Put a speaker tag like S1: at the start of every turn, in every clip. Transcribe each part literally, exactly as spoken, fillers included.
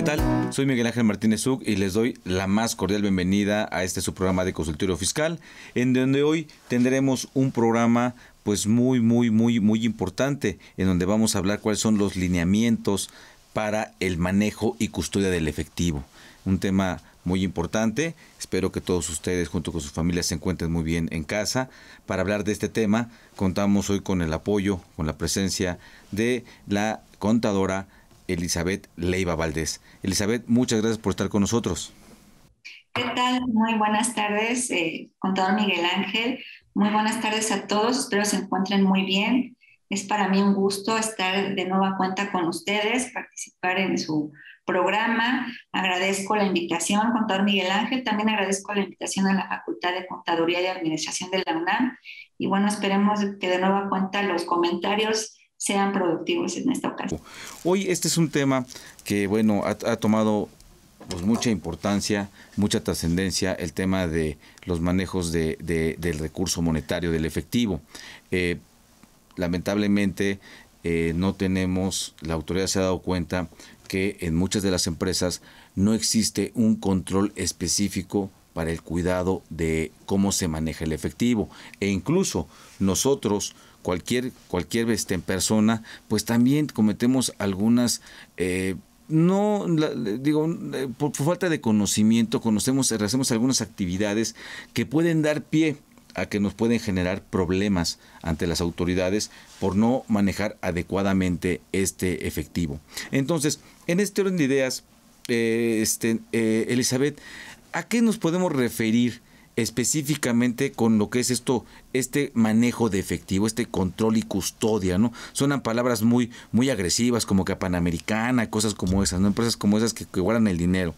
S1: tal? Soy Miguel Ángel Martínez Uc y les doy la más cordial bienvenida a este su programa de consultorio fiscal, en donde hoy tendremos un programa pues muy, muy, muy, muy importante, en donde vamos a hablar cuáles son los lineamientos para el manejo y custodia del efectivo. Un tema muy importante. Espero que todos ustedes junto con sus familias se encuentren muy bien en casa. Para hablar de este tema, contamos hoy con el apoyo, con la presencia de la contadora Elizabeth Leiva Valdés. Elizabeth, muchas gracias por estar con nosotros.
S2: ¿Qué tal? Muy buenas tardes, eh, contador Miguel Ángel. Muy buenas tardes a todos. Espero se encuentren muy bien. Es para mí un gusto estar de nueva cuenta con ustedes, participar en su programa. Agradezco la invitación, contador Miguel Ángel. También agradezco la invitación a la Facultad de Contaduría y Administración de la UNAM. Y bueno, esperemos que de nueva cuenta los comentarios sean productivos en esta ocasión.
S1: Hoy este es un tema que, bueno, ha, ha tomado pues mucha importancia, mucha trascendencia, el tema de los manejos de, de, del recurso monetario, del efectivo. Eh, lamentablemente eh, no tenemos, la autoridad se ha dado cuenta que en muchas de las empresas no existe un control específico para el cuidado de cómo se maneja el efectivo, e incluso nosotros, cualquier cualquier este, persona, pues también cometemos algunas eh, no la, digo por, por falta de conocimiento, conocemos hacemos algunas actividades que pueden dar pie a que nos pueden generar problemas ante las autoridades por no manejar adecuadamente este efectivo. Entonces, en este orden de ideas, eh, este, eh, Elizabeth, ¿a qué nos podemos referir específicamente con lo que es esto, este manejo de efectivo, este control y custodia, ¿no? Suenan palabras muy, muy agresivas, como que Panamericana, cosas como esas, ¿no? Empresas como esas que, que guardan el dinero.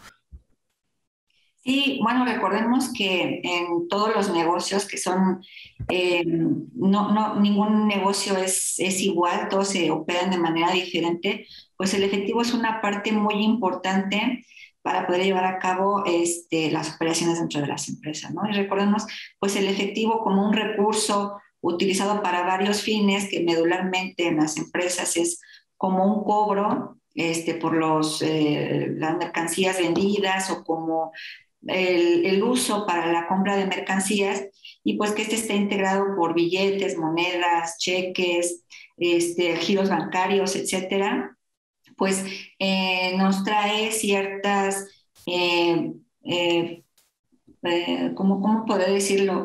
S2: Sí, bueno, recordemos que en todos los negocios que son, eh, no, no, ningún negocio es, es igual, todos se operan de manera diferente, pues el efectivo es una parte muy importante para poder llevar a cabo este, las operaciones dentro de las empresas, ¿no? Y recordemos, pues el efectivo como un recurso utilizado para varios fines, que medularmente en las empresas es como un cobro este, por los, eh, las mercancías vendidas o como el, el uso para la compra de mercancías, y pues que este esté integrado por billetes, monedas, cheques, este, giros bancarios, etcétera, pues eh, nos trae ciertas, eh, eh, eh, ¿cómo, cómo poder decirlo?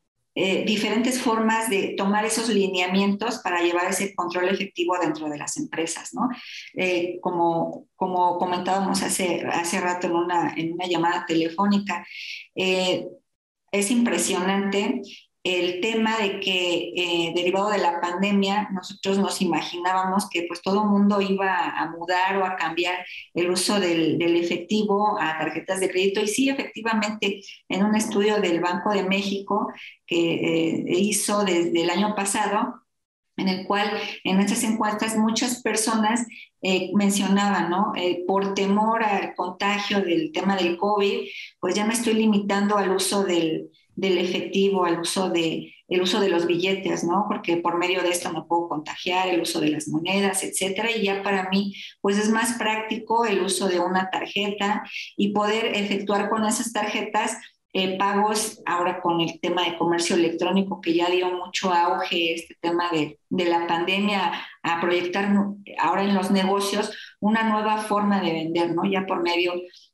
S2: Eh, diferentes formas de tomar esos lineamientos para llevar ese control efectivo dentro de las empresas, ¿no? Eh, como, como comentábamos hace, hace rato en una, en una llamada telefónica, eh, es impresionante el tema de que eh, derivado de la pandemia nosotros nos imaginábamos que pues todo el mundo iba a mudar o a cambiar el uso del, del efectivo a tarjetas de crédito, y sí, efectivamente, en un estudio del Banco de México que eh, hizo desde el año pasado, en el cual en esas encuestas muchas personas eh, mencionaban, ¿no? Eh, por temor al contagio del tema del COVID, pues ya me estoy limitando al uso del, del efectivo, al uso de, el uso de los billetes, ¿no? Porque por medio de esto me puedo contagiar, el uso de las monedas, etcétera. Y ya para mí, pues es más práctico el uso de una tarjeta y poder efectuar con esas tarjetas Eh, pagos ahora con el tema de comercio electrónico, que ya dio mucho auge este tema de, de la pandemia, a proyectar ahora en los negocios una nueva forma de vender, ¿no? Ya por medio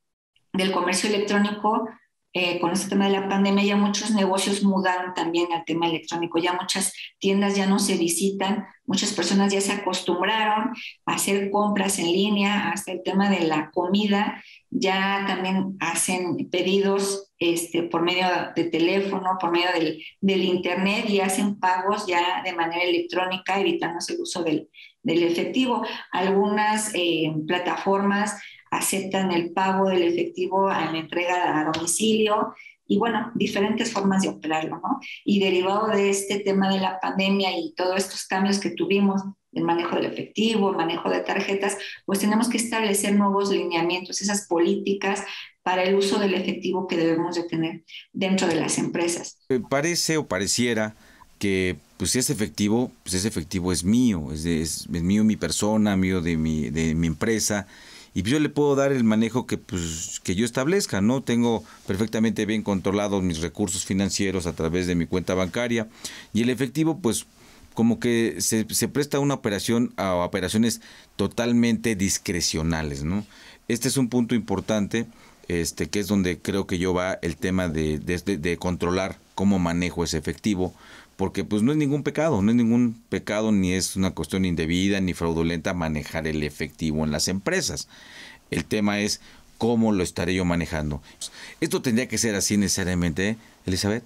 S2: del comercio electrónico, eh, con este tema de la pandemia, ya muchos negocios mudaron también al tema electrónico, ya muchas tiendas ya no se visitan, muchas personas ya se acostumbraron a hacer compras en línea, hasta el tema de la comida, ya también hacen pedidos este, por medio de teléfono, por medio del, del internet, y hacen pagos ya de manera electrónica, evitándose el uso del, del efectivo. Algunas eh, plataformas aceptan el pago del efectivo en la entrega a domicilio, y bueno, diferentes formas de operarlo, ¿no? Y derivado de este tema de la pandemia y todos estos cambios que tuvimos, el manejo del efectivo, el manejo de tarjetas, pues tenemos que establecer nuevos lineamientos, esas políticas para el uso del efectivo que debemos de tener dentro de las empresas.
S1: Eh, parece o pareciera que pues si es efectivo, pues ese efectivo es mío, es, de, es, es mío mi persona, mío de mi, de mi empresa, y yo le puedo dar el manejo que pues que yo establezca, ¿no? Tengo perfectamente bien controlados mis recursos financieros a través de mi cuenta bancaria, y el efectivo pues como que se, se presta a una operación, a operaciones totalmente discrecionales, ¿no? Este es un punto importante, este que es donde creo que yo va el tema de, de, de controlar cómo manejo ese efectivo, porque pues no es ningún pecado, no es ningún pecado ni es una cuestión indebida ni fraudulenta manejar el efectivo en las empresas. El tema es cómo lo estaré yo manejando. Esto tendría que ser así necesariamente, ¿eh, Elizabeth?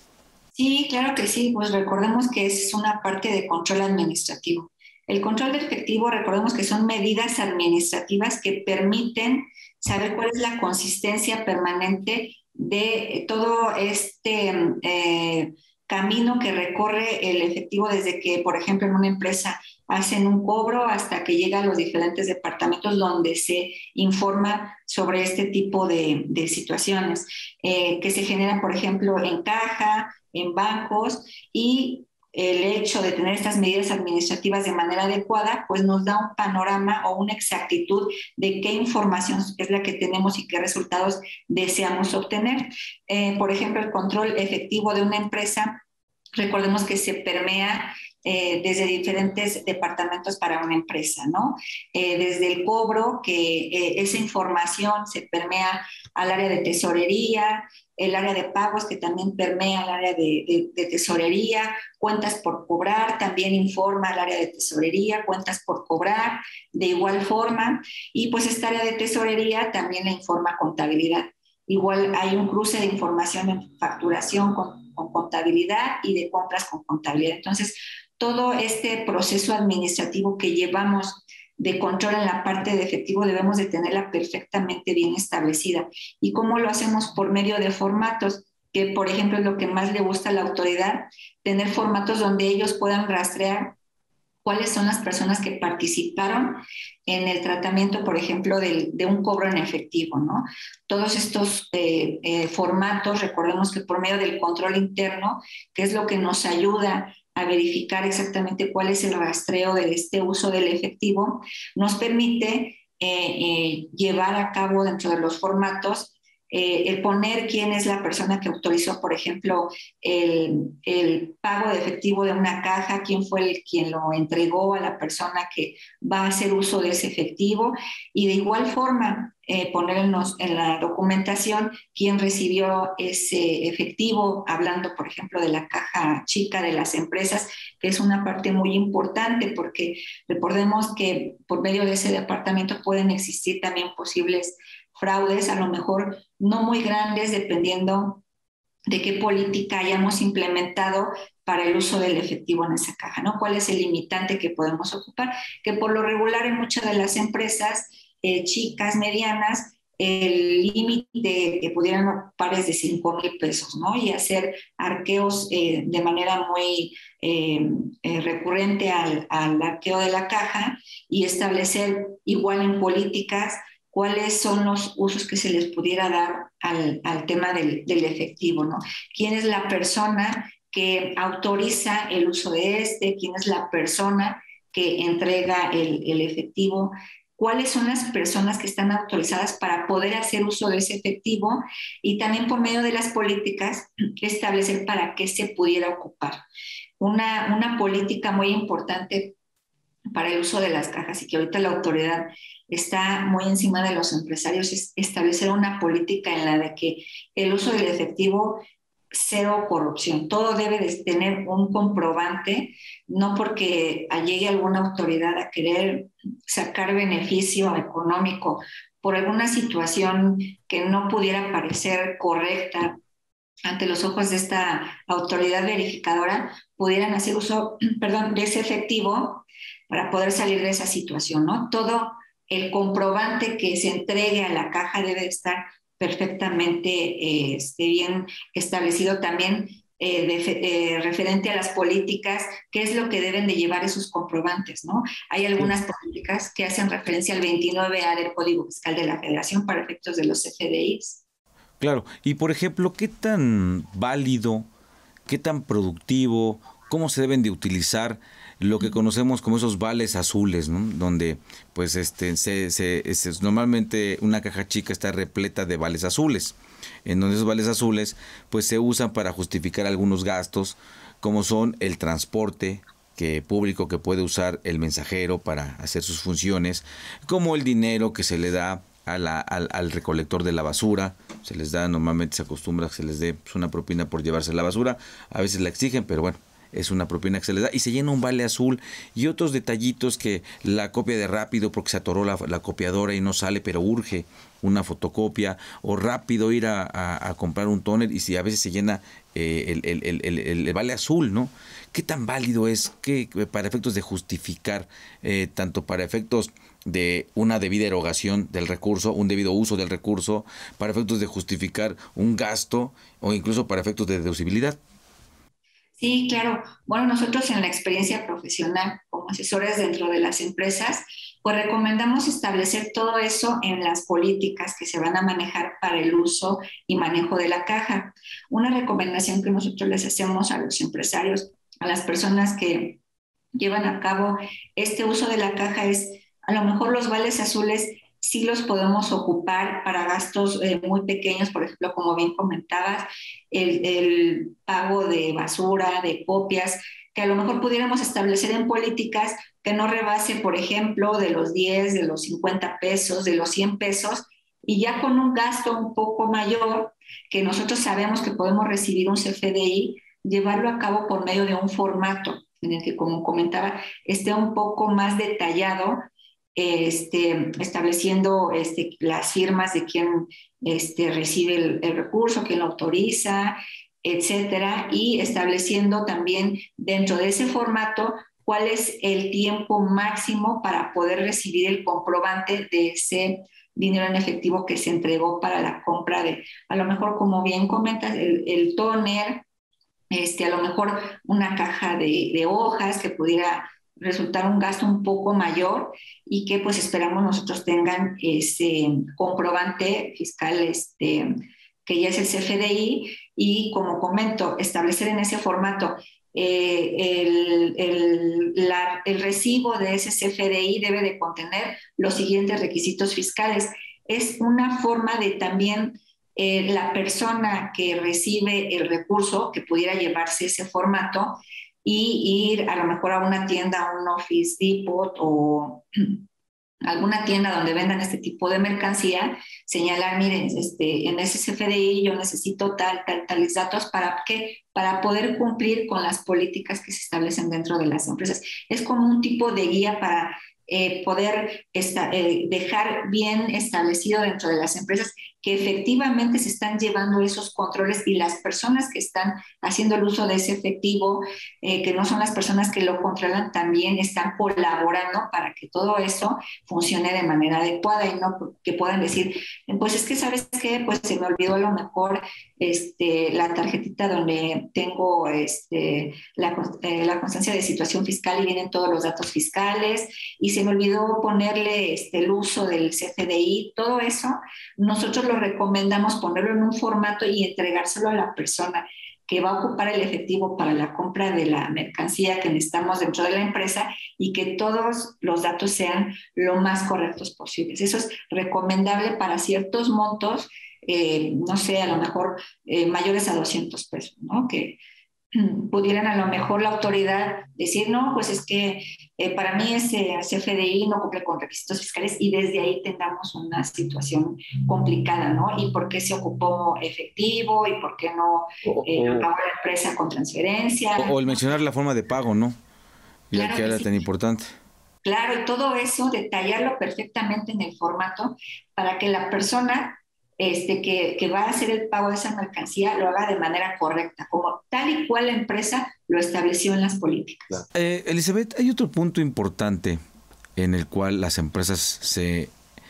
S2: Sí, claro que sí, pues recordemos que es una parte de control administrativo. El control de efectivo, recordemos que son medidas administrativas que permiten saber cuál es la consistencia permanente de todo este eh, camino que recorre el efectivo desde que, por ejemplo, en una empresa hacen un cobro hasta que llega a los diferentes departamentos donde se informa sobre este tipo de, de situaciones eh, que se generan, por ejemplo, en caja, en bancos, y el hecho de tener estas medidas administrativas de manera adecuada, pues nos da un panorama o una exactitud de qué información es la que tenemos y qué resultados deseamos obtener. Eh, por ejemplo, el control efectivo de una empresa, recordemos que se permea eh, desde diferentes departamentos para una empresa, ¿no? Eh, desde el cobro, que eh, esa información se permea al área de tesorería, el área de pagos que también permea al área de, de, de tesorería, cuentas por cobrar, también informa al área de tesorería, cuentas por cobrar, de igual forma, y pues esta área de tesorería también le informa contabilidad. Igual hay un cruce de información en facturación con, con contabilidad y de compras con contabilidad. Entonces, todo este proceso administrativo que llevamos de control en la parte de efectivo debemos de tenerla perfectamente bien establecida. ¿Y cómo lo hacemos? Por medio de formatos, que por ejemplo es lo que más le gusta a la autoridad, tener formatos donde ellos puedan rastrear cuáles son las personas que participaron en el tratamiento, por ejemplo, de, de un cobro en efectivo, ¿no? Todos estos eh, eh, formatos, recordemos que por medio del control interno, que es lo que nos ayuda a verificar exactamente cuál es el rastreo de este uso del efectivo, nos permite eh, eh, llevar a cabo dentro de los formatos eh, el poner quién es la persona que autorizó, por ejemplo, el, el, pago de efectivo de una caja, quién fue el, quien lo entregó a la persona que va a hacer uso de ese efectivo, y de igual forma eh, ponernos en la documentación quién recibió ese efectivo, hablando, por ejemplo, de la caja chica de las empresas, que es una parte muy importante porque recordemos que por medio de ese departamento pueden existir también posibles fraudes, a lo mejor no muy grandes, dependiendo de qué política hayamos implementado para el uso del efectivo en esa caja, ¿no? ¿Cuál es el limitante que podemos ocupar? Que por lo regular en muchas de las empresas eh, chicas, medianas, el límite que pudieran ocupar es de cinco mil pesos, ¿no? Y hacer arqueos eh, de manera muy eh, eh, recurrente al, al arqueo de la caja y establecer igual en políticas cuáles son los usos que se les pudiera dar al, al tema del, del efectivo, ¿no? ¿Quién es la persona que autoriza el uso de este? ¿Quién es la persona que entrega el, el efectivo? ¿Cuáles son las personas que están autorizadas para poder hacer uso de ese efectivo? Y también por medio de las políticas establecer para qué se pudiera ocupar. Una, una política muy importante para el uso de las cajas y que ahorita la autoridad está muy encima de los empresarios es establecer una política en la de que el uso del efectivo, cero corrupción, todo debe de tener un comprobante, no porque llegue alguna autoridad a querer sacar beneficio económico por alguna situación que no pudiera parecer correcta ante los ojos de esta autoridad verificadora, pudieran hacer uso, perdón, de ese efectivo para poder salir de esa situación, ¿no? Todo el comprobante que se entregue a la caja debe estar perfectamente eh, esté bien establecido también eh, de, eh, referente a las políticas, qué es lo que deben de llevar esos comprobantes, ¿no? Hay algunas políticas que hacen referencia al veintinueve A del Código Fiscal de la Federación para efectos de los F D Is.
S1: Claro, y por ejemplo, ¿qué tan válido, qué tan productivo, cómo se deben de utilizar lo que conocemos como esos vales azules, ¿no? Donde pues este se, se, se, normalmente una caja chica está repleta de vales azules, en donde esos vales azules pues se usan para justificar algunos gastos, como son el transporte que público que puede usar el mensajero para hacer sus funciones, como el dinero que se le da a la, al, al recolector de la basura. Se les da, normalmente se acostumbra que se les dé pues, una propina por llevarse la basura, a veces la exigen, pero bueno, es una propina que se les da y se llena un vale azul, y otros detallitos, que la copia de rápido porque se atoró la, la copiadora y no sale, pero urge una fotocopia, o rápido ir a, a, a comprar un tóner, y si a veces se llena eh, el, el, el, el, el vale azul, ¿no? ¿Qué tan válido es que para efectos de justificar, eh, tanto para efectos de una debida erogación del recurso, un debido uso del recurso, para efectos de justificar un gasto, o incluso para efectos de deducibilidad?
S2: Sí, claro. Bueno, nosotros en la experiencia profesional como asesores dentro de las empresas, pues recomendamos establecer todo eso en las políticas que se van a manejar para el uso y manejo de la caja. Una recomendación que nosotros les hacemos a los empresarios, a las personas que llevan a cabo este uso de la caja, es a lo mejor los vales azules sí los podemos ocupar para gastos eh, muy pequeños, por ejemplo, como bien comentabas, el, el pago de basura, de copias, que a lo mejor pudiéramos establecer en políticas que no rebase, por ejemplo, de los diez, de los cincuenta pesos, de los cien pesos, y ya con un gasto un poco mayor, que nosotros sabemos que podemos recibir un C F D I, llevarlo a cabo por medio de un formato en el que, como comentaba, esté un poco más detallado, este, estableciendo este, las firmas de quien este, recibe el, el recurso, quién lo autoriza, etcétera, y estableciendo también dentro de ese formato cuál es el tiempo máximo para poder recibir el comprobante de ese dinero en efectivo que se entregó para la compra de, a lo mejor, como bien comentas, el, el tóner, este, a lo mejor una caja de, de hojas que pudiera resultar un gasto un poco mayor, y que pues esperamos nosotros tengan ese comprobante fiscal, este, que ya es el C F D I, y como comento, establecer en ese formato eh, el, el, la, el recibo de ese C F D I debe de contener los siguientes requisitos fiscales. Es una forma de también eh, la persona que recibe el recurso, que pudiera llevarse ese formato y ir a lo mejor a una tienda, a un Office Depot o alguna tienda donde vendan este tipo de mercancía, señalar, miren, este, en ese C F D I yo necesito tal, tal, tales datos, ¿para qué? Para poder cumplir con las políticas que se establecen dentro de las empresas. Es como un tipo de guía para eh, poder esta, eh, dejar bien establecido dentro de las empresas que efectivamente se están llevando esos controles, y las personas que están haciendo el uso de ese efectivo, eh, que no son las personas que lo controlan, también están colaborando para que todo eso funcione de manera adecuada, y no que puedan decir, pues es que, ¿sabes qué? Pues se me olvidó a lo mejor este, la tarjetita donde tengo este, la, eh, la constancia de situación fiscal y vienen todos los datos fiscales, y se me olvidó ponerle este, el uso del C F D I. Todo eso nosotros lo recomendamos ponerlo en un formato y entregárselo a la persona que va a ocupar el efectivo para la compra de la mercancía que necesitamos dentro de la empresa, y que todos los datos sean lo más correctos posibles. Eso es recomendable para ciertos montos, eh, no sé, a lo mejor eh, mayores a doscientos pesos, ¿no? Que pudieran a lo mejor la autoridad decir, no, pues es que eh, para mí ese C F D I no cumple con requisitos fiscales, y desde ahí tengamos una situación complicada, ¿no? ¿Y por qué se ocupó efectivo? ¿Y por qué no eh, lo pagó la empresa con transferencia?
S1: O, o el mencionar la forma de pago, ¿no? Ya
S2: Claro
S1: que
S2: que
S1: era
S2: sí.
S1: tan importante.
S2: Claro, y todo eso, detallarlo perfectamente en el formato para que la persona este, que, que va a hacer el pago de esa mercancía lo haga de manera correcta, como tal y cual la empresa lo estableció en las políticas.
S1: Eh, Elizabeth, hay otro punto importante en el cual las empresas se,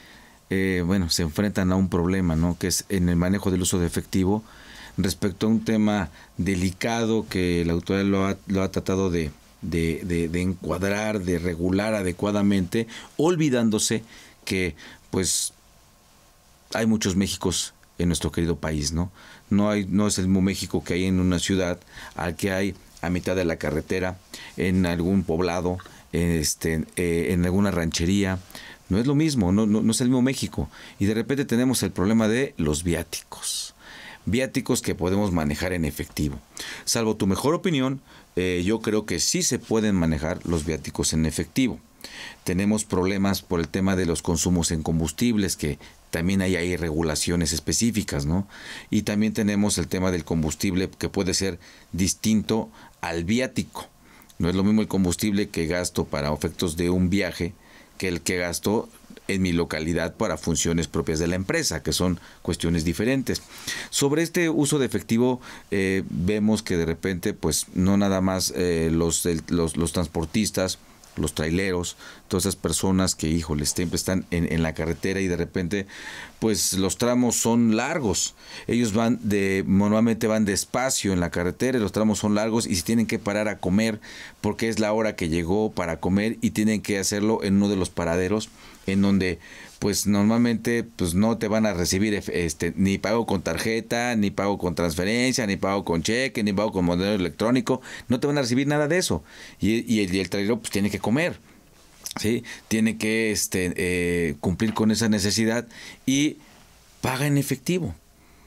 S1: eh, bueno, se enfrentan a un problema, ¿no? Que es en el manejo del uso de efectivo, respecto a un tema delicado que la autoridad lo ha, lo ha tratado de, de, de, de encuadrar, de regular adecuadamente, olvidándose que pues hay muchos Méxicos en nuestro querido país, ¿no? No hay, no es el mismo México que hay en una ciudad al que hay a mitad de la carretera, en algún poblado, este, eh, en alguna ranchería. No es lo mismo, no, no, no es el mismo México. Y de repente tenemos el problema de los viáticos. Viáticos que podemos manejar en efectivo. Salvo tu mejor opinión, eh, yo creo que sí se pueden manejar los viáticos en efectivo. Tenemos problemas por el tema de los consumos en combustibles, que también hay ahí regulaciones específicas, ¿no? Y también tenemos el tema del combustible, que puede ser distinto al viático. No es lo mismo el combustible que gasto para efectos de un viaje que el que gasto en mi localidad para funciones propias de la empresa, que son cuestiones diferentes. Sobre este uso de efectivo, eh, vemos que de repente, pues no nada más eh, los, el, los, los transportistas, los traileros, todas esas personas que, híjole, siempre están en, en la carretera y de repente, pues los tramos son largos. Ellos van de, normalmente van despacio en la carretera, y los tramos son largos y se tienen que parar a comer porque es la hora que llegó para comer y tienen que hacerlo en uno de los paraderos en donde pues normalmente pues no te van a recibir este ni pago con tarjeta, ni pago con transferencia, ni pago con cheque, ni pago con modelo electrónico, no te van a recibir nada de eso. Y, y el, y el trailero pues tiene que comer, ¿sí? Tiene que este eh, cumplir con esa necesidad y paga en efectivo.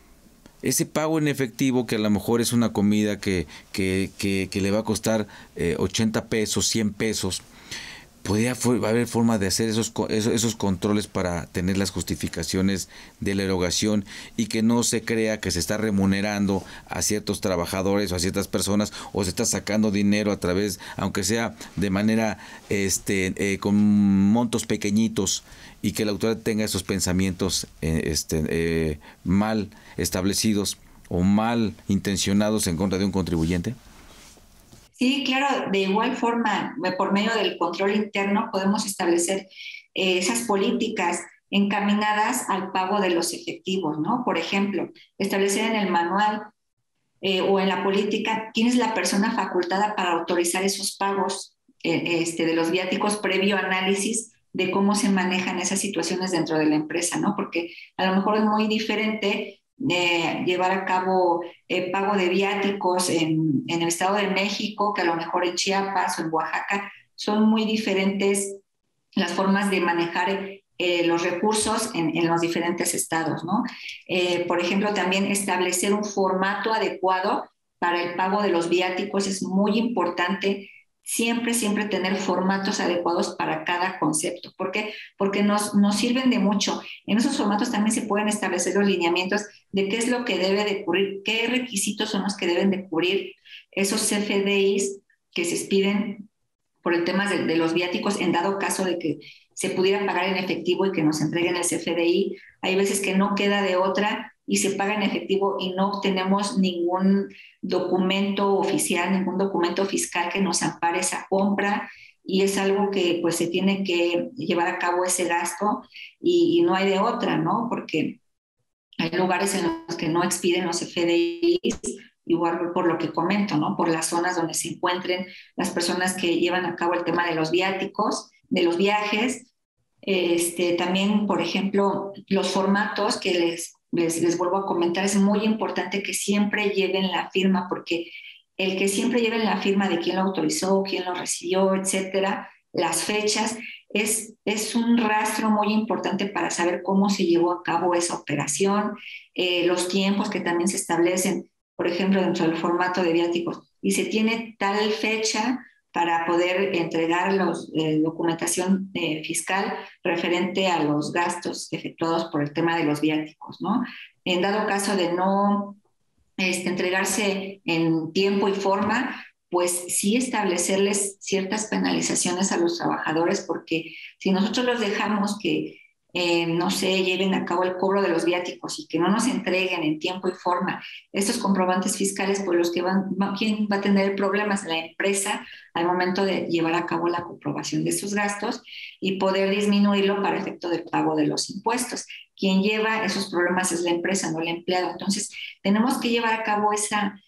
S1: Ese pago en efectivo, que a lo mejor es una comida que, que, que, que le va a costar eh, ochenta pesos, cien pesos, podría haber forma de hacer esos, esos, esos controles para tener las justificaciones de la erogación y que no se crea que se está remunerando a ciertos trabajadores o a ciertas personas o se está sacando dinero a través, aunque sea de manera este eh, con montos pequeñitos, y que la autoridad tenga esos pensamientos eh, este, eh, mal establecidos o mal intencionados en contra de un contribuyente.
S2: Sí, claro, de igual forma, por medio del control interno podemos establecer eh, esas políticas encaminadas al pago de los efectivos, ¿no? Por ejemplo, establecer en el manual eh, o en la política quién es la persona facultada para autorizar esos pagos eh, este, de los viáticos previo análisis de cómo se manejan esas situaciones dentro de la empresa, ¿no? Porque a lo mejor es muy diferente eh, llevar a cabo eh, pago de viáticos en, en el Estado de México, que a lo mejor en Chiapas o en Oaxaca. Son muy diferentes las formas de manejar eh, los recursos en, en los diferentes estados, ¿no? Eh, por ejemplo, también establecer un formato adecuado para el pago de los viáticos es muy importante. Siempre, siempre tener formatos adecuados para cada concepto. ¿Por qué? Porque nos, nos sirven de mucho. En esos formatos también se pueden establecer los lineamientos de qué es lo que debe de cubrir, qué requisitos son los que deben de cubrir esos C F D Is que se expiden por el tema de, de los viáticos en dado caso de que se pudiera pagar en efectivo y que nos entreguen el C F D I. Hay veces que no queda de otra y se paga en efectivo y no obtenemos ningún documento oficial, ningún documento fiscal que nos ampare esa compra, y es algo que pues se tiene que llevar a cabo ese gasto y, y no hay de otra, ¿no? Porque hay lugares en los que no expiden los F D Is, igual por lo que comento, ¿no? Por las zonas donde se encuentren las personas que llevan a cabo el tema de los viáticos, de los viajes. Este, también, por ejemplo, los formatos que les, les, les vuelvo a comentar, es muy importante que siempre lleven la firma, porque el que siempre lleven la firma de quién lo autorizó, quién lo recibió, etcétera, las fechas, es, es un rastro muy importante para saber cómo se llevó a cabo esa operación, eh, los tiempos que también se establecen, por ejemplo, dentro del formato de viáticos, y se tiene tal fecha para poder entregar la eh, documentación eh, fiscal referente a los gastos efectuados por el tema de los viáticos, ¿no? En dado caso de no este, entregarse en tiempo y forma, pues sí establecerles ciertas penalizaciones a los trabajadores, porque si nosotros los dejamos que, eh, no sé, lleven a cabo el cobro de los viáticos y que no nos entreguen en tiempo y forma estos comprobantes fiscales, pues los que van, ¿quién va a tener problemas? La empresa al momento de llevar a cabo la comprobación de sus gastos y poder disminuirlo para efecto del pago de los impuestos. Quien lleva esos problemas es la empresa, no el empleado. Entonces, tenemos que llevar a cabo esa,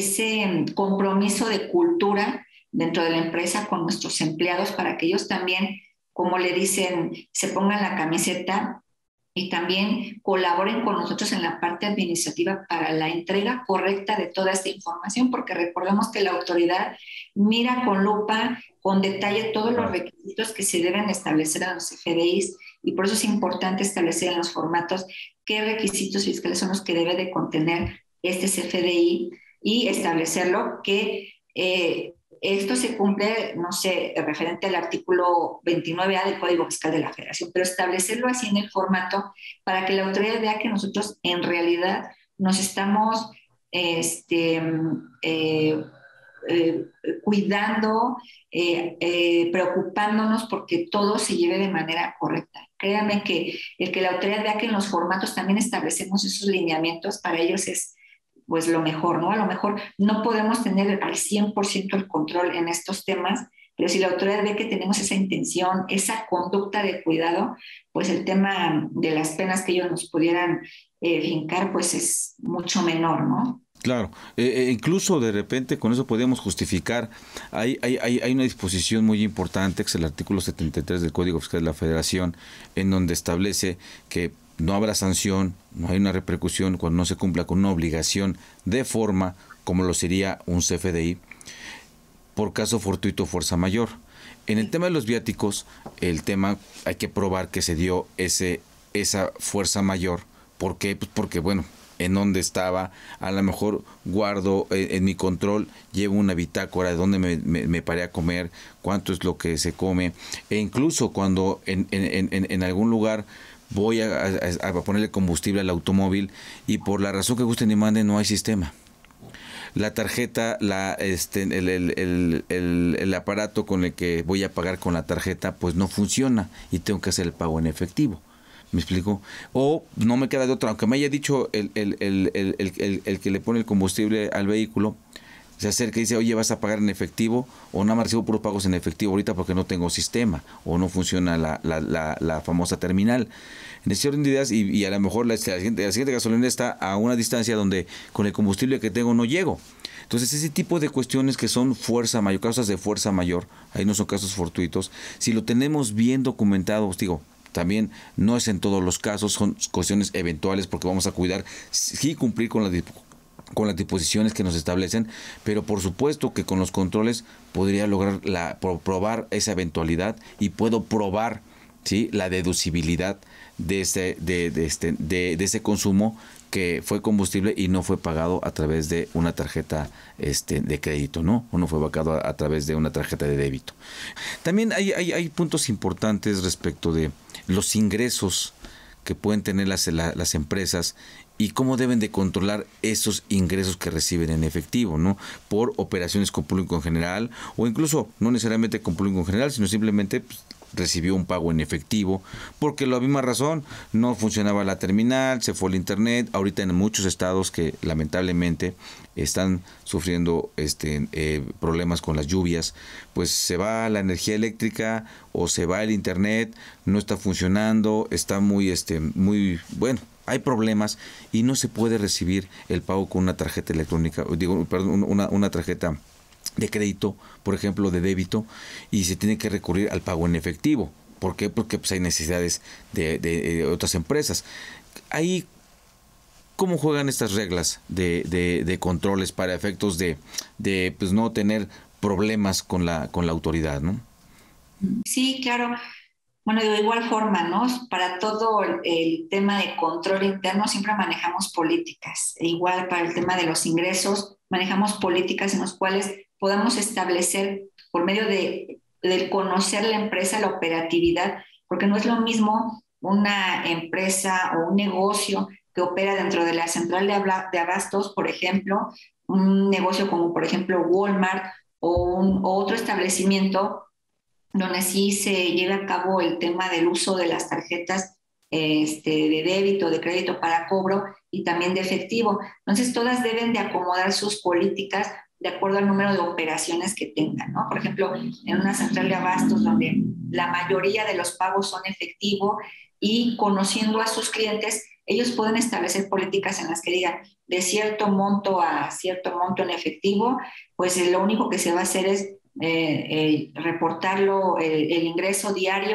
S2: ese compromiso de cultura dentro de la empresa con nuestros empleados para que ellos también, como le dicen, se pongan la camiseta y también colaboren con nosotros en la parte administrativa para la entrega correcta de toda esta información, porque recordemos que la autoridad mira con lupa, con detalle todos los
S1: Claro.
S2: requisitos que se deben establecer en los F D Is, y por eso es importante establecer en los formatos qué requisitos fiscales son los que debe de contener este C F D I y establecerlo que eh, esto se cumple, no sé, referente al artículo veintinueve A del Código Fiscal de la Federación, pero establecerlo así en el formato para que la autoridad vea que nosotros en realidad nos estamos este, eh, eh, cuidando, eh, eh, preocupándonos porque todo se lleve de manera correcta. Créanme que el que la autoridad vea que en los formatos también establecemos esos lineamientos, para ellos es pues lo mejor, ¿no? A lo mejor no podemos tener al cien por ciento el control en estos temas, pero si la autoridad ve que tenemos esa intención, esa conducta de cuidado, pues el tema de las penas que ellos nos pudieran eh, fincar, pues es mucho menor, ¿no?
S1: Claro, eh, eh, incluso de repente con eso podemos justificar, hay, hay, hay, hay una disposición muy importante, que es el artículo setenta y tres del Código Fiscal de la Federación, en donde establece que no habrá sanción, no hay una repercusión cuando no se cumpla con una obligación de forma, como lo sería un C F D I, por caso fortuito o fuerza mayor. En el tema de los viáticos, el tema hay que probar que se dio ese, esa fuerza mayor. ¿Por qué? Pues porque, bueno, en dónde estaba, a lo mejor guardo eh, en mi control, llevo una bitácora de dónde me, me, me paré a comer, cuánto es lo que se come, e incluso cuando en, en, en, en algún lugar voy a, a, a ponerle combustible al automóvil y por la razón que gusten y manden no hay sistema. La tarjeta, la, este, el, el, el, el, el aparato con el que voy a pagar con la tarjeta, pues no funciona y tengo que hacer el pago en efectivo. ¿Me explico? O no me queda de otra, aunque me haya dicho el, el, el, el, el, el, el que le pone el combustible al vehículo, se acerca y dice, oye, ¿vas a pagar en efectivo? O nada más recibo puros pagos en efectivo ahorita porque no tengo sistema o no funciona la, la, la, la famosa terminal. En ese orden de ideas, y, y a lo mejor la, la, siguiente, la siguiente gasolinera está a una distancia donde con el combustible que tengo no llego. Entonces, ese tipo de cuestiones que son fuerza mayor, causas de fuerza mayor, ahí no son casos fortuitos, si lo tenemos bien documentado, os digo, también no es en todos los casos, son cuestiones eventuales porque vamos a cuidar, sí cumplir con las, con las disposiciones que nos establecen, pero por supuesto que con los controles podría lograr la, probar esa eventualidad y puedo probar, ¿sí?, la deducibilidad de ese, de, de, este, de, de ese consumo que fue combustible y no fue pagado a través de una tarjeta este, de crédito, ¿no? O no fue pagado a, a través de una tarjeta de débito. También hay, hay, hay puntos importantes respecto de los ingresos que pueden tener las, la, las empresas y cómo deben de controlar esos ingresos que reciben en efectivo, ¿no? Por operaciones con público en general o incluso no necesariamente con público en general, sino simplemente pues, recibió un pago en efectivo, porque la misma razón, no funcionaba la terminal, se fue el internet, ahorita en muchos estados que lamentablemente están sufriendo este eh, problemas con las lluvias, pues se va la energía eléctrica o se va el internet, no está funcionando, está muy, este, muy, bueno, hay problemas y no se puede recibir el pago con una tarjeta electrónica, digo, perdón, una, una tarjeta de crédito, por ejemplo, de débito, y se tiene que recurrir al pago en efectivo. ¿Por qué? Porque pues, hay necesidades de, de, de otras empresas. Ahí, ¿cómo juegan estas reglas de, de, de controles para efectos de, de pues, no tener problemas con la, con la autoridad, ¿no?
S2: Sí, claro. Bueno, de igual forma, ¿no? Para todo el, el tema de control interno siempre manejamos políticas. E igual para el tema de los ingresos, manejamos políticas en las cuales podamos establecer por medio de, del conocer la empresa, la operatividad, porque no es lo mismo una empresa o un negocio que opera dentro de la central de, de abastos, por ejemplo, un negocio como por ejemplo Walmart o, un, o otro establecimiento donde sí se lleva a cabo el tema del uso de las tarjetas este, de débito, de crédito para cobro y también de efectivo. Entonces, todas deben de acomodar sus políticas de acuerdo al número de operaciones que tengan, ¿no? Por ejemplo, en una central de abastos donde la mayoría de los pagos son efectivo y conociendo a sus clientes, ellos pueden establecer políticas en las que digan de cierto monto a cierto monto en efectivo, pues lo único que se va a hacer es Eh, eh, reportarlo, el, el ingreso diario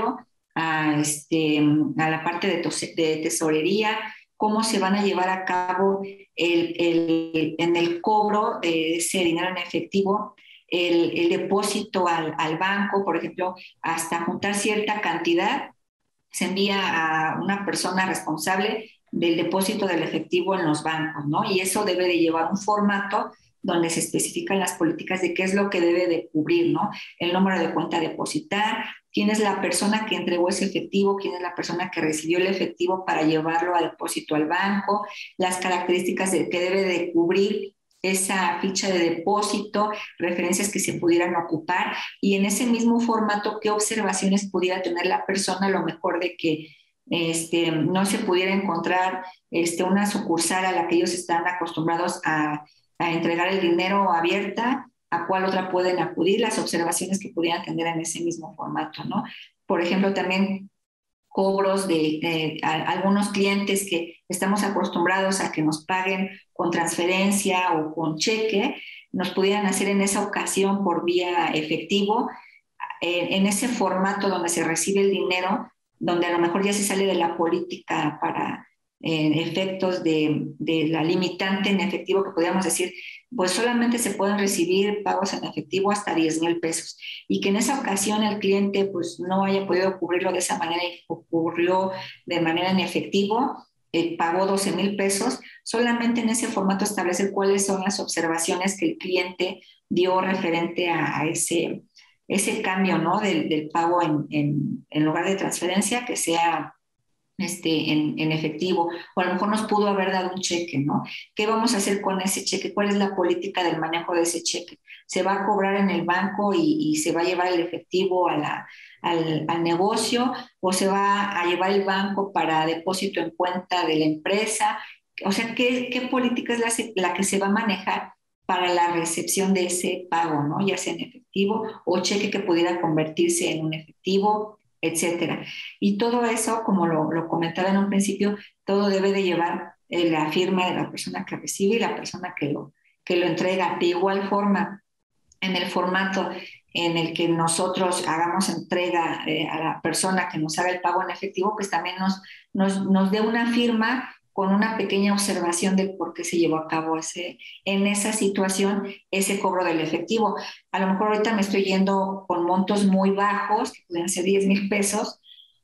S2: a, este, a la parte de, de tesorería, cómo se van a llevar a cabo el, el, en el cobro de ese dinero en efectivo, el, el depósito al, al banco, por ejemplo, hasta juntar cierta cantidad, se envía a una persona responsable del depósito del efectivo en los bancos, ¿no? Y eso debe de llevar un formato donde se especifican las políticas de qué es lo que debe de cubrir, ¿no? El número de cuenta a depositar, quién es la persona que entregó ese efectivo, quién es la persona que recibió el efectivo para llevarlo a depósito al banco, las características de, que debe de cubrir esa ficha de depósito, referencias que se pudieran ocupar y en ese mismo formato qué observaciones pudiera tener la persona, a lo mejor de que este, no se pudiera encontrar este, una sucursal a la que ellos están acostumbrados a, a entregar el dinero abierta, a cuál otra pueden acudir, las observaciones que pudieran tener en ese mismo formato, ¿no? Por ejemplo, también cobros de, de a, algunos clientes que estamos acostumbrados a que nos paguen con transferencia o con cheque, nos pudieran hacer en esa ocasión por vía efectivo, eh, en ese formato donde se recibe el dinero, donde a lo mejor ya se sale de la política para eh, efectos de, de la limitante en efectivo, que podríamos decir, pues solamente se pueden recibir pagos en efectivo hasta diez mil pesos y que en esa ocasión el cliente pues no haya podido cubrirlo de esa manera y ocurrió de manera en efectivo, eh, pagó doce mil pesos, solamente en ese formato establecer cuáles son las observaciones que el cliente dio referente a, a ese, ese cambio, ¿no? del, del pago en, en, en lugar de transferencia, que sea Este, en, en efectivo, o a lo mejor nos pudo haber dado un cheque, ¿no? ¿Qué vamos a hacer con ese cheque? ¿Cuál es la política del manejo de ese cheque? ¿Se va a cobrar en el banco y, y se va a llevar el efectivo a la, al, al negocio o se va a llevar el banco para depósito en cuenta de la empresa? O sea, ¿qué, qué política es la, la que se va a manejar para la recepción de ese pago, ¿no? Ya sea en efectivo o cheque que pudiera convertirse en un efectivo, etcétera. Y todo eso, como lo, lo comentaba en un principio, todo debe de llevar eh, la firma de la persona que recibe y la persona que lo, que lo entrega. De igual forma, en el formato en el que nosotros hagamos entrega eh, a la persona que nos haga el pago en efectivo, pues también nos, nos, nos dé una firma con una pequeña observación del por qué se llevó a cabo ese, en esa situación ese cobro del efectivo. A lo mejor ahorita me estoy yendo con montos muy bajos, que pueden ser diez mil pesos,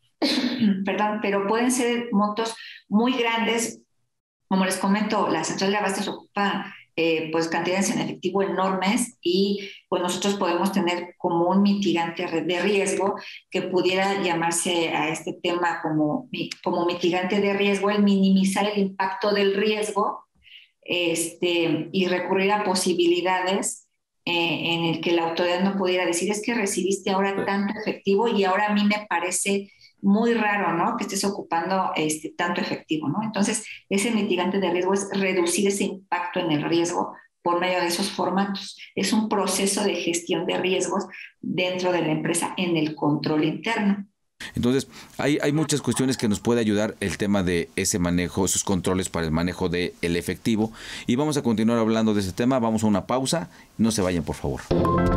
S2: perdón, pero pueden ser montos muy grandes. Como les comento, la central de abastos ocupa eh, pues cantidades en efectivo enormes y pues nosotros podemos tener como un mitigante de riesgo que pudiera llamarse a este tema como, como mitigante de riesgo, el minimizar el impacto del riesgo este, y recurrir a posibilidades eh, en el que la autoridad no pudiera decir es que recibiste ahora tanto efectivo y ahora a mí me parece muy raro, ¿no? Que estés ocupando este, tanto efectivo, ¿no? Entonces, ese mitigante de riesgo es reducir ese impacto en el riesgo por medio de esos formatos. Es un proceso de gestión de riesgos dentro de la empresa en el control interno.
S1: Entonces, hay, hay muchas cuestiones que nos puede ayudar el tema de ese manejo, esos controles para el manejo del efectivo. Y vamos a continuar hablando de ese tema. Vamos a una pausa. No se vayan, por favor.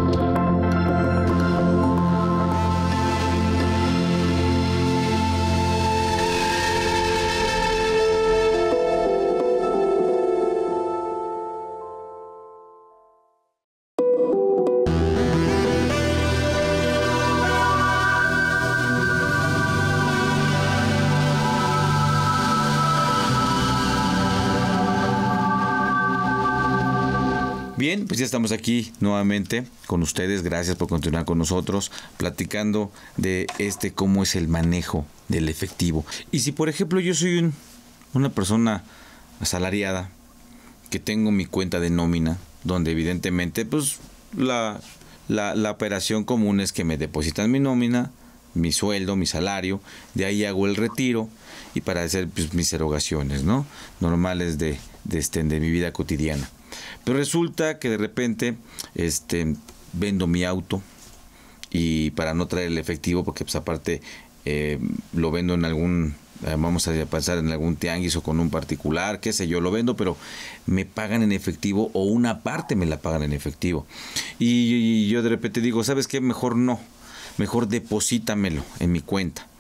S1: Bien, pues ya estamos aquí nuevamente con ustedes. Gracias por continuar con nosotros platicando de este cómo es el manejo del efectivo. Y si por ejemplo yo soy un, una persona asalariada que tengo mi cuenta de nómina, donde evidentemente pues la, la, la operación común es que me depositan mi nómina, mi sueldo, mi salario, de ahí hago el retiro y para hacer pues, mis erogaciones, ¿no? normales de, de, este, de mi vida cotidiana. Pero resulta que de repente este, vendo mi auto y para no traer el efectivo, porque pues aparte eh, lo vendo en algún, eh, vamos a pasar en algún tianguis o con un particular, qué sé yo, lo vendo, pero me pagan en efectivo o una parte me la pagan en efectivo. Y, y yo de repente digo, ¿sabes qué? Mejor no, mejor deposítamelo en mi cuenta.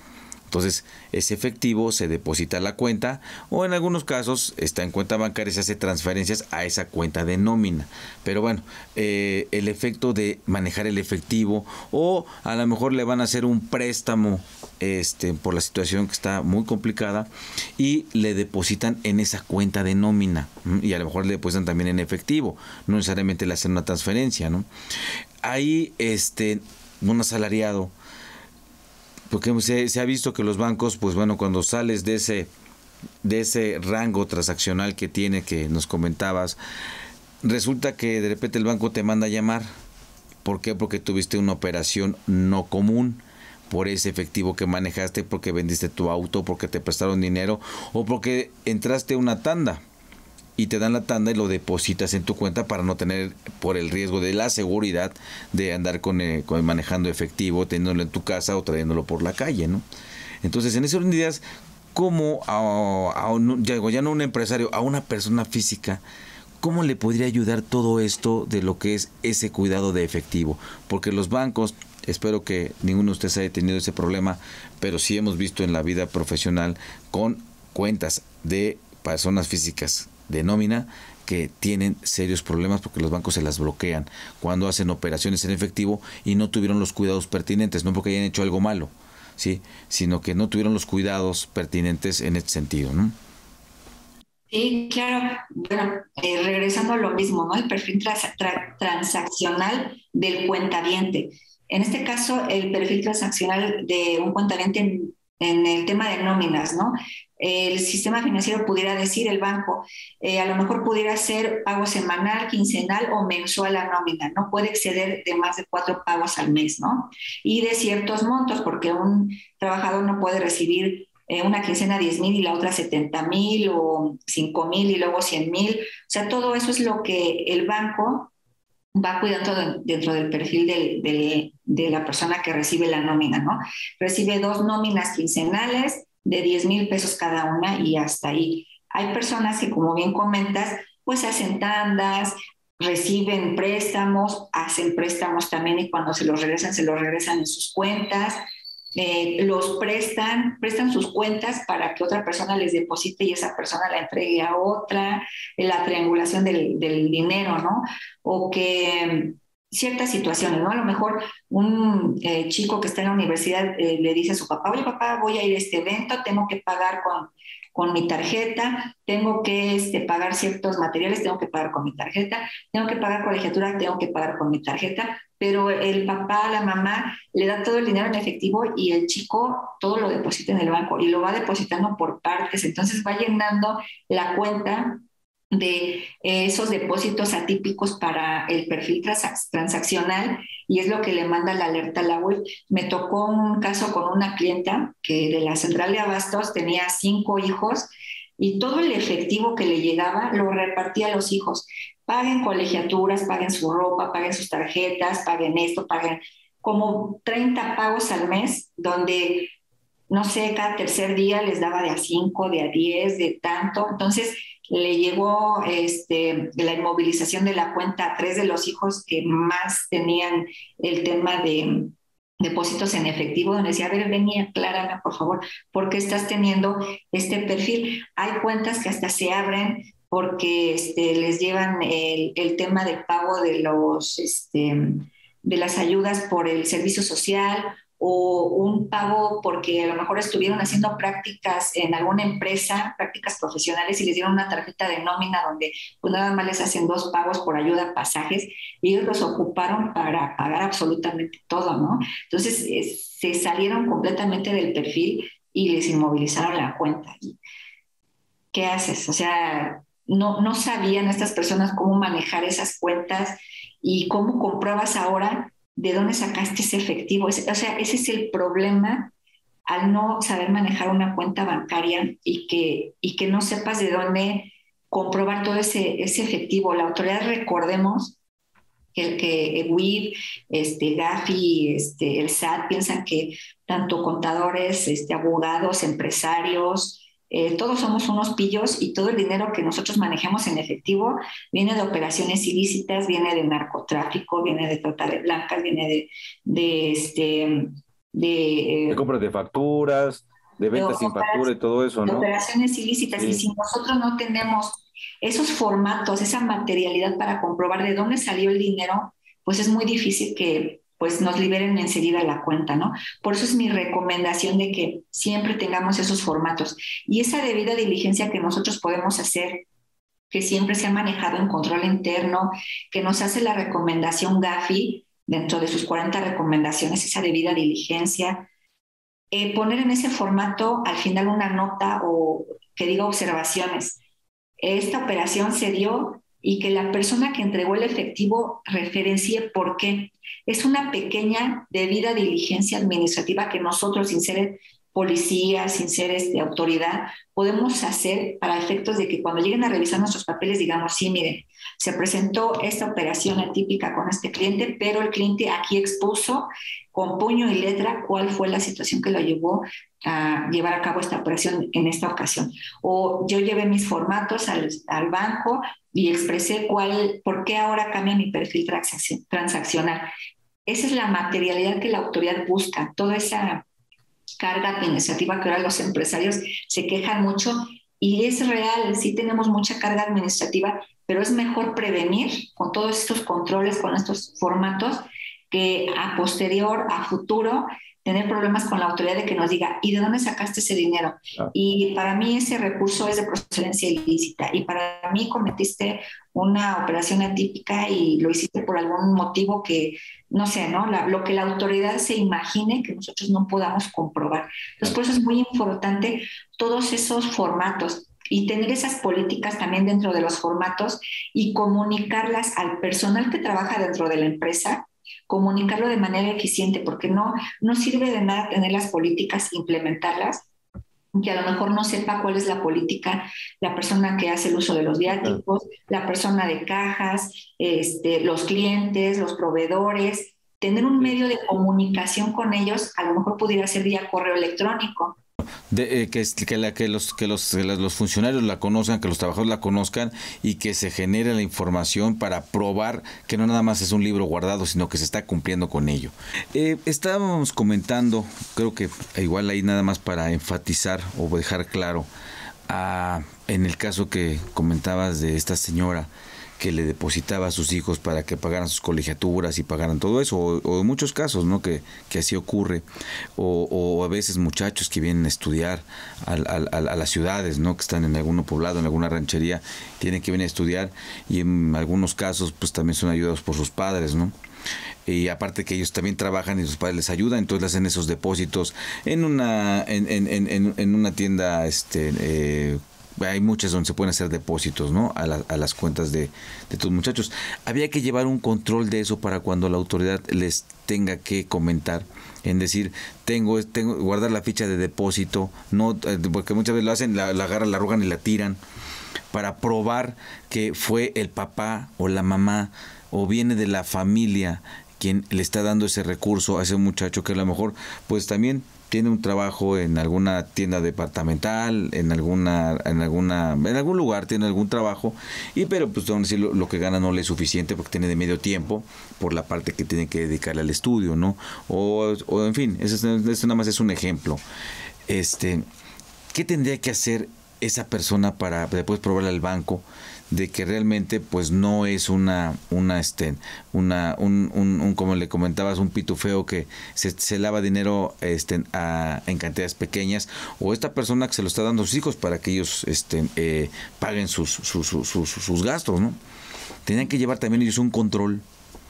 S1: Entonces, ese efectivo se deposita a la cuenta o en algunos casos está en cuenta bancaria y se hace transferencias a esa cuenta de nómina. Pero bueno, eh, el efecto de manejar el efectivo o a lo mejor le van a hacer un préstamo este, por la situación que está muy complicada y le depositan en esa cuenta de nómina y a lo mejor le depositan también en efectivo, no necesariamente le hacen una transferencia, ¿no? Ahí este, un asalariado, porque se, se ha visto que los bancos, pues bueno, cuando sales de ese, de ese rango transaccional que tiene, que nos comentabas, resulta que de repente el banco te manda a llamar. ¿Por qué? Porque tuviste una operación no común, por ese efectivo que manejaste, porque vendiste tu auto, porque te prestaron dinero o porque entraste a una tanda. Y te dan la tanda y lo depositas en tu cuenta para no tener por el riesgo de la seguridad de andar con, eh, con manejando efectivo, teniéndolo en tu casa o trayéndolo por la calle, ¿no? Entonces, en esas unidades, ¿cómo a, a un, ya, ya no un empresario, a una persona física, cómo le podría ayudar todo esto de lo que es ese cuidado de efectivo? Porque los bancos, espero que ninguno de ustedes haya tenido ese problema, pero sí hemos visto en la vida profesional con cuentas de personas físicas de nómina que tienen serios problemas porque los bancos se las bloquean cuando hacen operaciones en efectivo y no tuvieron los cuidados pertinentes, no porque hayan hecho algo malo, ¿sí?, sino que no tuvieron los cuidados pertinentes en este sentido, ¿no?
S2: Sí, claro. Bueno, eh, regresando a lo mismo, ¿no? El perfil trans- tra- transaccional del cuentaviente. En este caso, el perfil transaccional de un cuentaviente en, en el tema de nóminas, ¿no? El sistema financiero pudiera decir, el banco, eh, a lo mejor pudiera ser pago semanal, quincenal o mensual a nómina. No puede exceder de más de cuatro pagos al mes, ¿no? Y de ciertos montos, porque un trabajador no puede recibir eh, una quincena diez mil y la otra setenta mil o cinco mil y luego cien mil. O sea, todo eso es lo que el banco va cuidando de- dentro del perfil del- del- de la persona que recibe la nómina, ¿no? Recibe dos nóminas quincenales de diez mil pesos cada una y hasta ahí. Hay personas que, como bien comentas, pues hacen tandas, reciben préstamos, hacen préstamos también y cuando se los regresan, se los regresan en sus cuentas. Eh, los prestan, prestan sus cuentas para que otra persona les deposite y esa persona la entregue a otra, la triangulación del, del dinero, ¿no? O que ciertas situaciones, ¿no? A lo mejor un eh, chico que está en la universidad eh, le dice a su papá, oye papá, voy a ir a este evento, tengo que pagar con, con mi tarjeta, tengo que este, pagar ciertos materiales, tengo que pagar con mi tarjeta, tengo que pagar colegiatura, tengo que pagar con mi tarjeta, pero el papá, la mamá, le da todo el dinero en efectivo y el chico todo lo deposita en el banco y lo va depositando por partes, entonces va llenando la cuenta de esos depósitos atípicos para el perfil transac- transaccional y es lo que le manda la alerta a la U I F. Me tocó un caso con una clienta que de la central de abastos tenía cinco hijos y todo el efectivo que le llegaba lo repartía a los hijos. Paguen colegiaturas, paguen su ropa, paguen sus tarjetas, paguen esto, paguen como treinta pagos al mes, donde no sé, cada tercer día les daba de a cinco, de a diez, de tanto. Entonces le llegó este, la inmovilización de la cuenta a tres de los hijos que más tenían el tema de depósitos en efectivo, donde decía, a ver, ven y aclárame, por favor, ¿por qué estás teniendo este perfil? Hay cuentas que hasta se abren porque este, les llevan el, el tema del pago de los... Este, de las ayudas por el servicio social o un pago porque a lo mejor estuvieron haciendo prácticas en alguna empresa, prácticas profesionales y les dieron una tarjeta de nómina donde pues nada más les hacen dos pagos por ayuda a pasajes y ellos los ocuparon para pagar absolutamente todo, ¿no? Entonces eh, se salieron completamente del perfil y les inmovilizaron la cuenta. ¿Qué haces? O sea, no, no sabían estas personas cómo manejar esas cuentas y cómo compruebas ahora de dónde sacaste ese efectivo. O sea, ese es el problema al no saber manejar una cuenta bancaria y que, y que no sepas de dónde comprobar todo ese, ese efectivo. La autoridad, recordemos que, que W I F, este, Gafi, este, el S A T piensan que tanto contadores, este, abogados, empresarios, eh, todos somos unos pillos y todo el dinero que nosotros manejamos en efectivo viene de operaciones ilícitas, viene de narcotráfico, viene de trata de blancas, viene de, de, este, de
S1: De
S2: eh,
S1: compra de facturas, de
S2: de,
S1: venta sin factura y todo eso,
S2: de
S1: ¿no?
S2: operaciones ilícitas. Y
S1: Sí.
S2: si nosotros no tenemos esos formatos, esa materialidad para comprobar de dónde salió el dinero, pues es muy difícil que pues nos liberen enseguida la cuenta, ¿no? Por eso es mi recomendación de que siempre tengamos esos formatos. Y esa debida diligencia que nosotros podemos hacer, que siempre se ha manejado en control interno, que nos hace la recomendación Gafi dentro de sus cuarenta recomendaciones, esa debida diligencia, eh, poner en ese formato al final una nota o que diga observaciones. Esta operación se dio y que la persona que entregó el efectivo referencie por qué. Es una pequeña debida diligencia administrativa que nosotros, sin ser policías, sin ser este, autoridad, podemos hacer para efectos de que cuando lleguen a revisar nuestros papeles digamos, sí, miren, se presentó esta operación atípica con este cliente, pero el cliente aquí expuso con puño y letra cuál fue la situación que lo llevó a llevar a cabo esta operación en esta ocasión. O yo llevé mis formatos al, al banco y expresé cuál, por qué ahora cambia mi perfil transaccional. Esa es la materialidad que la autoridad busca, toda esa carga administrativa que ahora los empresarios se quejan mucho y es real, sí tenemos mucha carga administrativa, pero es mejor prevenir con todos estos controles, con estos formatos, que a posterior, a futuro, tener problemas con la autoridad de que nos diga, ¿y de dónde sacaste ese dinero? Ah. Y para mí ese recurso es de procedencia ilícita y para mí cometiste una operación atípica y lo hiciste por algún motivo que, no sé, ¿no? La, lo que la autoridad se imagine que nosotros no podamos comprobar. Entonces, por eso es muy importante todos esos formatos y tener esas políticas también dentro de los formatos y comunicarlas al personal que trabaja dentro de la empresa, comunicarlo de manera eficiente, porque no, no sirve de nada tener las políticas, implementarlas, que a lo mejor no sepa cuál es la política, la persona que hace el uso de los viáticos, la persona de cajas, este, los clientes, los proveedores, tener un medio de comunicación con ellos, a lo mejor pudiera ser vía correo electrónico.
S1: De, eh, que, que, la, que, los, que los, los funcionarios la conozcan, que los trabajadores la conozcan y que se genere la información para probar que no nada más es un libro guardado, sino que se está cumpliendo con ello. Eh, estábamos comentando, creo que igual ahí nada más para enfatizar o dejar claro, a, en el caso que comentabas de esta señora que le depositaba a sus hijos para que pagaran sus colegiaturas y pagaran todo eso, o, o en muchos casos, ¿no? Que, que así ocurre, o, o a veces muchachos que vienen a estudiar a, a, a, a las ciudades, ¿no? Que están en algún poblado, en alguna ranchería, tienen que venir a estudiar y en algunos casos pues también son ayudados por sus padres, ¿no? Y aparte que ellos también trabajan y sus padres les ayudan, entonces hacen esos depósitos en una en, en, en, en una tienda este eh, hay muchas donde se pueden hacer depósitos, ¿no? A, la, a las cuentas de, de tus muchachos. Había que llevar un control de eso para cuando la autoridad les tenga que comentar, en decir, tengo, tengo guardar la ficha de depósito, no, porque muchas veces lo hacen, la, la agarran, la arrugan y la tiran, para probar que fue el papá o la mamá o viene de la familia quien le está dando ese recurso a ese muchacho que a lo mejor pues también tiene un trabajo en alguna tienda departamental, en alguna, en alguna, en algún lugar tiene algún trabajo, y pero pues aún así lo, lo que gana no le es suficiente porque tiene de medio tiempo por la parte que tiene que dedicarle al estudio, ¿no? O, o en fin, eso, eso nada más es un ejemplo. Este, ¿qué tendría que hacer esa persona para después probarle al banco de que realmente pues no es una una este una un, un, un como le comentabas, un pitufeo que se, se lava dinero este a, en cantidades pequeñas, o esta persona que se lo está dando a sus hijos para que ellos este eh, paguen sus sus, sus sus sus gastos, ¿no? Tenían que llevar también ellos un control.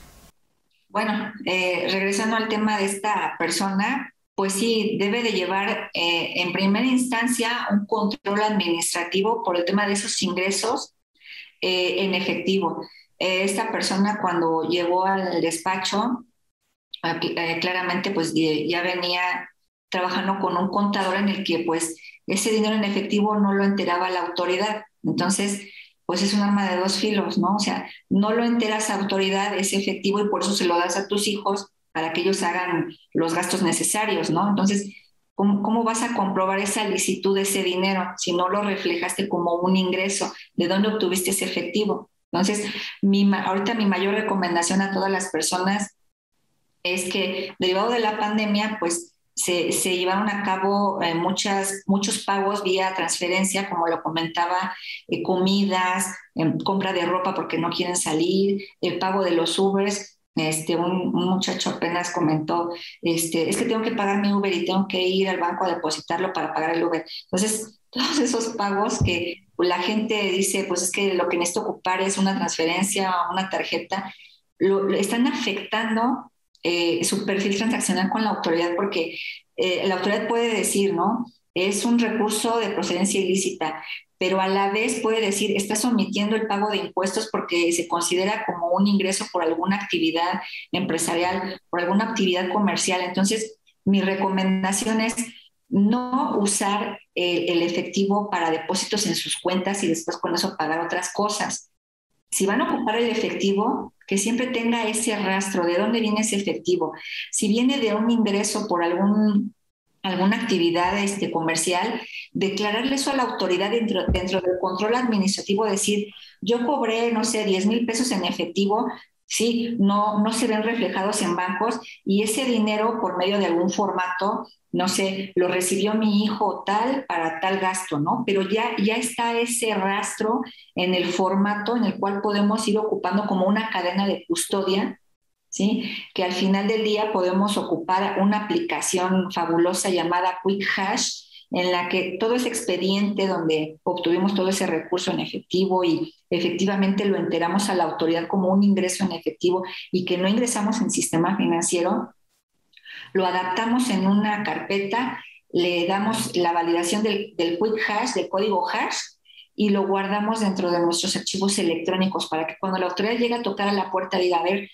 S2: Bueno, eh, regresando al tema de esta persona, pues sí, debe de llevar eh, en primera instancia un control administrativo por el tema de esos ingresos eh, en efectivo. Eh, esta persona cuando llegó al despacho, eh, claramente pues ya venía trabajando con un contador en el que pues ese dinero en efectivo no lo enteraba la autoridad. Entonces, pues es un arma de dos filos, ¿no? O sea, no lo enteras a autoridad ese efectivo y por eso se lo das a tus hijos para que ellos hagan los gastos necesarios, ¿no? Entonces, ¿cómo, cómo vas a comprobar esa licitud de ese dinero si no lo reflejaste como un ingreso? ¿De dónde obtuviste ese efectivo? Entonces, mi, ahorita mi mayor recomendación a todas las personas es que, derivado de la pandemia, pues se, se llevaron a cabo eh, muchas, muchos pagos vía transferencia, como lo comentaba, eh, comidas, eh, compra de ropa porque no quieren salir, el pago de los Ubers. Este, un, un muchacho apenas comentó, este, es que tengo que pagar mi Uber y tengo que ir al banco a depositarlo para pagar el Uber. Entonces, todos esos pagos que la gente dice, pues es que lo que necesito ocupar es una transferencia o una tarjeta, lo, lo están afectando eh, su perfil transaccional con la autoridad, porque eh, la autoridad puede decir, ¿no? Es un recurso de procedencia ilícita, pero a la vez puede decir, estás omitiendo el pago de impuestos porque se considera como un ingreso por alguna actividad empresarial, por alguna actividad comercial. Entonces, mi recomendación es no usar el, el efectivo para depósitos en sus cuentas y después con eso pagar otras cosas. Si van a ocupar el efectivo, que siempre tenga ese rastro de dónde viene ese efectivo. Si viene de un ingreso por algún, alguna actividad este, comercial, declararle eso a la autoridad dentro, dentro del control administrativo, decir, yo cobré, no sé, diez mil pesos en efectivo, sí, no, no se ven reflejados en bancos y ese dinero por medio de algún formato, no sé, lo recibió mi hijo tal para tal gasto, ¿no? Pero ya, ya está ese rastro en el formato en el cual podemos ir ocupando como una cadena de custodia, ¿sí? Que al final del día podemos ocupar una aplicación fabulosa llamada Quick Hash, en la que todo ese expediente donde obtuvimos todo ese recurso en efectivo y efectivamente lo enteramos a la autoridad como un ingreso en efectivo y que no ingresamos en sistema financiero, lo adaptamos en una carpeta, le damos la validación del, del Quick Hash, del código hash, y lo guardamos dentro de nuestros archivos electrónicos para que cuando la autoridad llegue a tocar a la puerta diga, a ver,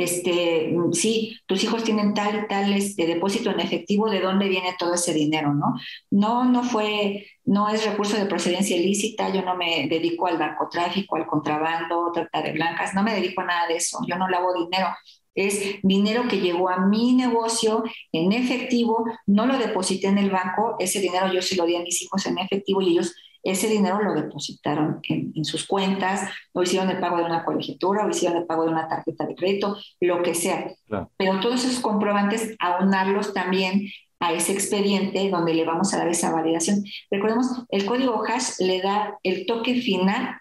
S2: este, sí, tus hijos tienen tal y tal este, depósito en efectivo, ¿de dónde viene todo ese dinero, no? No, no fue, no es recurso de procedencia ilícita, yo no me dedico al narcotráfico, al contrabando, trata de blancas, no me dedico a nada de eso, yo no lavo dinero. Es dinero que llegó a mi negocio en efectivo, no lo deposité en el banco, ese dinero yo se lo di a mis hijos en efectivo y ellos ese dinero lo depositaron en, en sus cuentas, o hicieron el pago de una colegiatura, o hicieron el pago de una tarjeta de crédito, lo que sea. Claro. Pero todos esos comprobantes, aunarlos también a ese expediente donde le vamos a dar esa validación. Recordemos, el código hash le da el toque final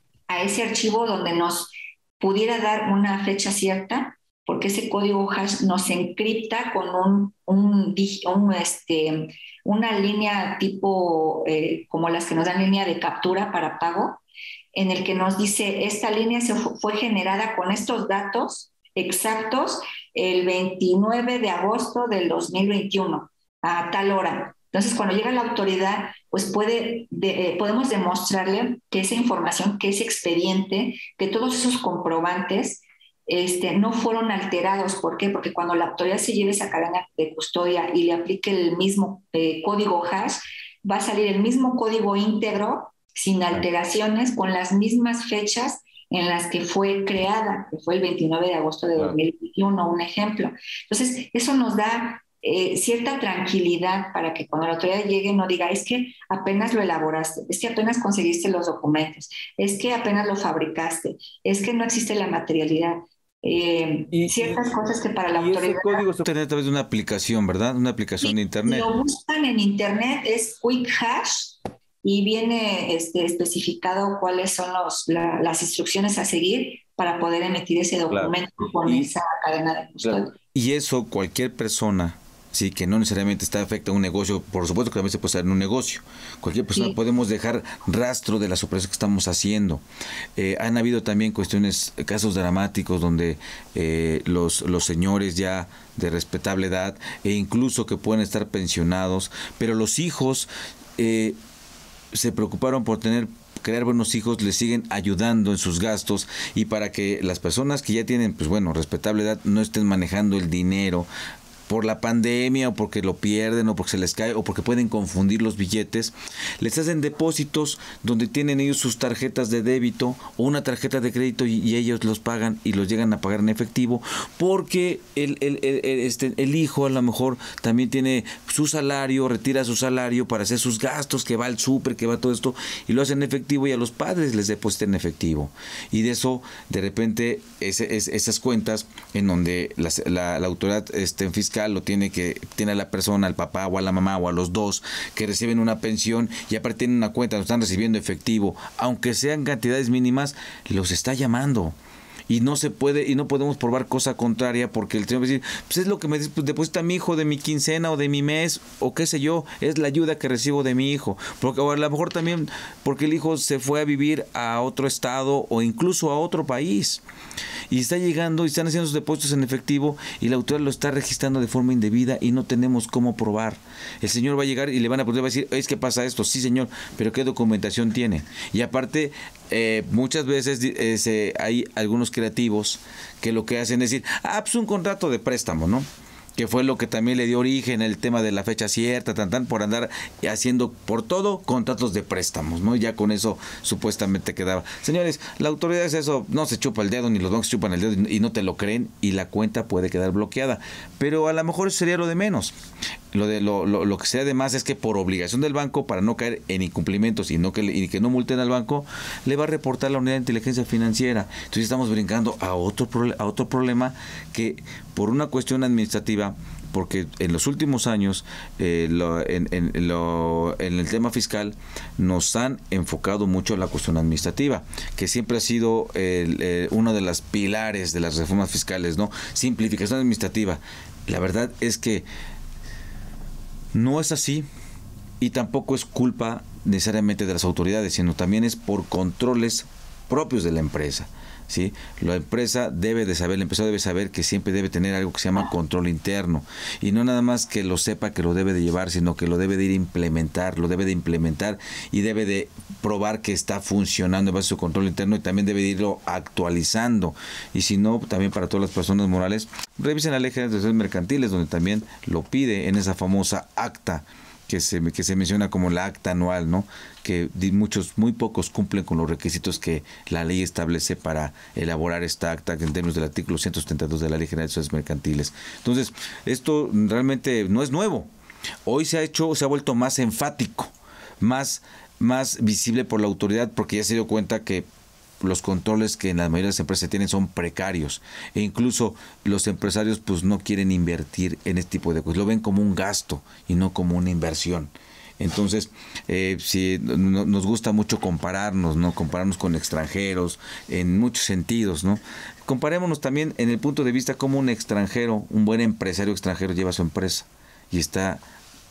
S2: a ese archivo donde nos pudiera dar una fecha cierta, porque ese código hash nos encripta con un, un, un este, una línea tipo eh, como las que nos dan línea de captura para pago, en el que nos dice esta línea se fue generada con estos datos exactos el veintinueve de agosto del dos mil veintiuno a tal hora. Entonces, cuando llega la autoridad, pues puede, de, eh, podemos demostrarle que esa información, que ese expediente, que todos esos comprobantes Este, no fueron alterados. ¿Por qué? Porque cuando la autoridad se lleve esa cadena de custodia y le aplique el mismo eh, código hash, va a salir el mismo código íntegro, sin alteraciones, con las mismas fechas en las que fue creada, que fue el veintinueve de agosto de dos mil veintiuno, un ejemplo. Entonces, eso nos da eh, cierta tranquilidad para que cuando la autoridad llegue no diga, es que apenas lo elaboraste, es que apenas conseguiste los documentos, es que apenas lo fabricaste, es que no existe la materialidad. Eh, y, ciertas y, cosas que para la
S1: y
S2: autoridad...
S1: ese código se obtiene a través de una aplicación, ¿verdad? Una aplicación
S2: sí,
S1: de internet.
S2: Lo buscan en internet, es Quick Hash, y viene este, especificado cuáles son los, la, las instrucciones a seguir para poder emitir ese documento claro. con y, esa cadena de custodia. Claro.
S1: Y eso cualquier persona... Sí, que no necesariamente está afecta a un negocio, por supuesto que también se puede hacer en un negocio. Cualquier persona sí. podemos dejar rastro de las operaciones que estamos haciendo. Eh, han habido también cuestiones, casos dramáticos donde eh, los, los señores ya de respetable edad e incluso que pueden estar pensionados, pero los hijos eh, se preocuparon por tener crear buenos hijos, les siguen ayudando en sus gastos y para que las personas que ya tienen, pues bueno, respetable edad no estén manejando el dinero por la pandemia o porque lo pierden o porque se les cae o porque pueden confundir los billetes, les hacen depósitos donde tienen ellos sus tarjetas de débito o una tarjeta de crédito y, y ellos los pagan y los llegan a pagar en efectivo porque el, el, el, el, este, el hijo a lo mejor también tiene su salario, retira su salario para hacer sus gastos, que va al súper, que va todo esto y lo hacen en efectivo y a los padres les depositan en efectivo y de eso de repente ese, es, esas cuentas en donde las, la, la autoridad este, fiscal fiscal lo tiene que tiene a la persona, al papá o a la mamá o a los dos que reciben una pensión y aparte tienen una cuenta, lo están recibiendo efectivo, aunque sean cantidades mínimas, los está llamando. Y no se puede, y no podemos probar cosa contraria porque el señor va a decir, pues es lo que me pues deposita mi hijo de mi quincena o de mi mes, o qué sé yo, es la ayuda que recibo de mi hijo. Porque o a lo mejor también porque el hijo se fue a vivir a otro estado o incluso a otro país. Y está llegando y están haciendo sus depósitos en efectivo y la autoridad lo está registrando de forma indebida y no tenemos cómo probar. El señor va a llegar y le van a poder decir, es que pasa esto, sí señor, pero ¿qué documentación tiene? Y aparte, eh, muchas veces eh, se, hay algunos creativos que lo que hacen es decir, ah, pues un contrato de préstamo, ¿no? Que fue lo que también le dio origen el tema de la fecha cierta, tan tan, por andar haciendo por todo contratos de préstamos, ¿no? Ya con eso supuestamente quedaba. Señores, la autoridad es eso, no se chupa el dedo, ni los bancos chupan el dedo y no te lo creen y la cuenta puede quedar bloqueada. Pero a lo mejor eso sería lo de menos. Lo de lo, lo, lo que sería de más es que por obligación del banco, para no caer en incumplimientos y no que, y que no multen al banco, le va a reportar la unidad de inteligencia financiera. Entonces estamos brincando a otro, a otro problema que por una cuestión administrativa, porque en los últimos años eh, lo, en, en, lo, en el tema fiscal nos han enfocado mucho en la cuestión administrativa, que siempre ha sido el, eh, uno de los pilares de las reformas fiscales, ¿no? Simplificación administrativa. La verdad es que no es así y tampoco es culpa necesariamente de las autoridades, sino también es por controles propios de la empresa. ¿Sí? La empresa debe de saber, el empresario debe saber que siempre debe tener algo que se llama control interno y no nada más que lo sepa que lo debe de llevar, sino que lo debe de ir a implementar, lo debe de implementar y debe de probar que está funcionando en base a su control interno y también debe de irlo actualizando. Y si no, también para todas las personas morales, revisen la ley general de servicios mercantiles donde también lo pide en esa famosa acta que se, que se menciona como la acta anual, ¿no? Que muchos, muy pocos cumplen con los requisitos que la ley establece para elaborar esta acta en términos del artículo ciento setenta y dos de la Ley General de Servicios Mercantiles. Entonces, esto realmente no es nuevo. Hoy se ha hecho, se ha vuelto más enfático, más, más visible por la autoridad porque ya se dio cuenta que los controles que en la mayoría de las empresas tienen son precarios e incluso los empresarios pues no quieren invertir en este tipo de cosas, lo ven como un gasto y no como una inversión. Entonces, eh, si no, nos gusta mucho compararnos, ¿no? Compararnos con extranjeros en muchos sentidos, ¿no? Comparémonos también en el punto de vista como un extranjero, un buen empresario extranjero lleva su empresa y está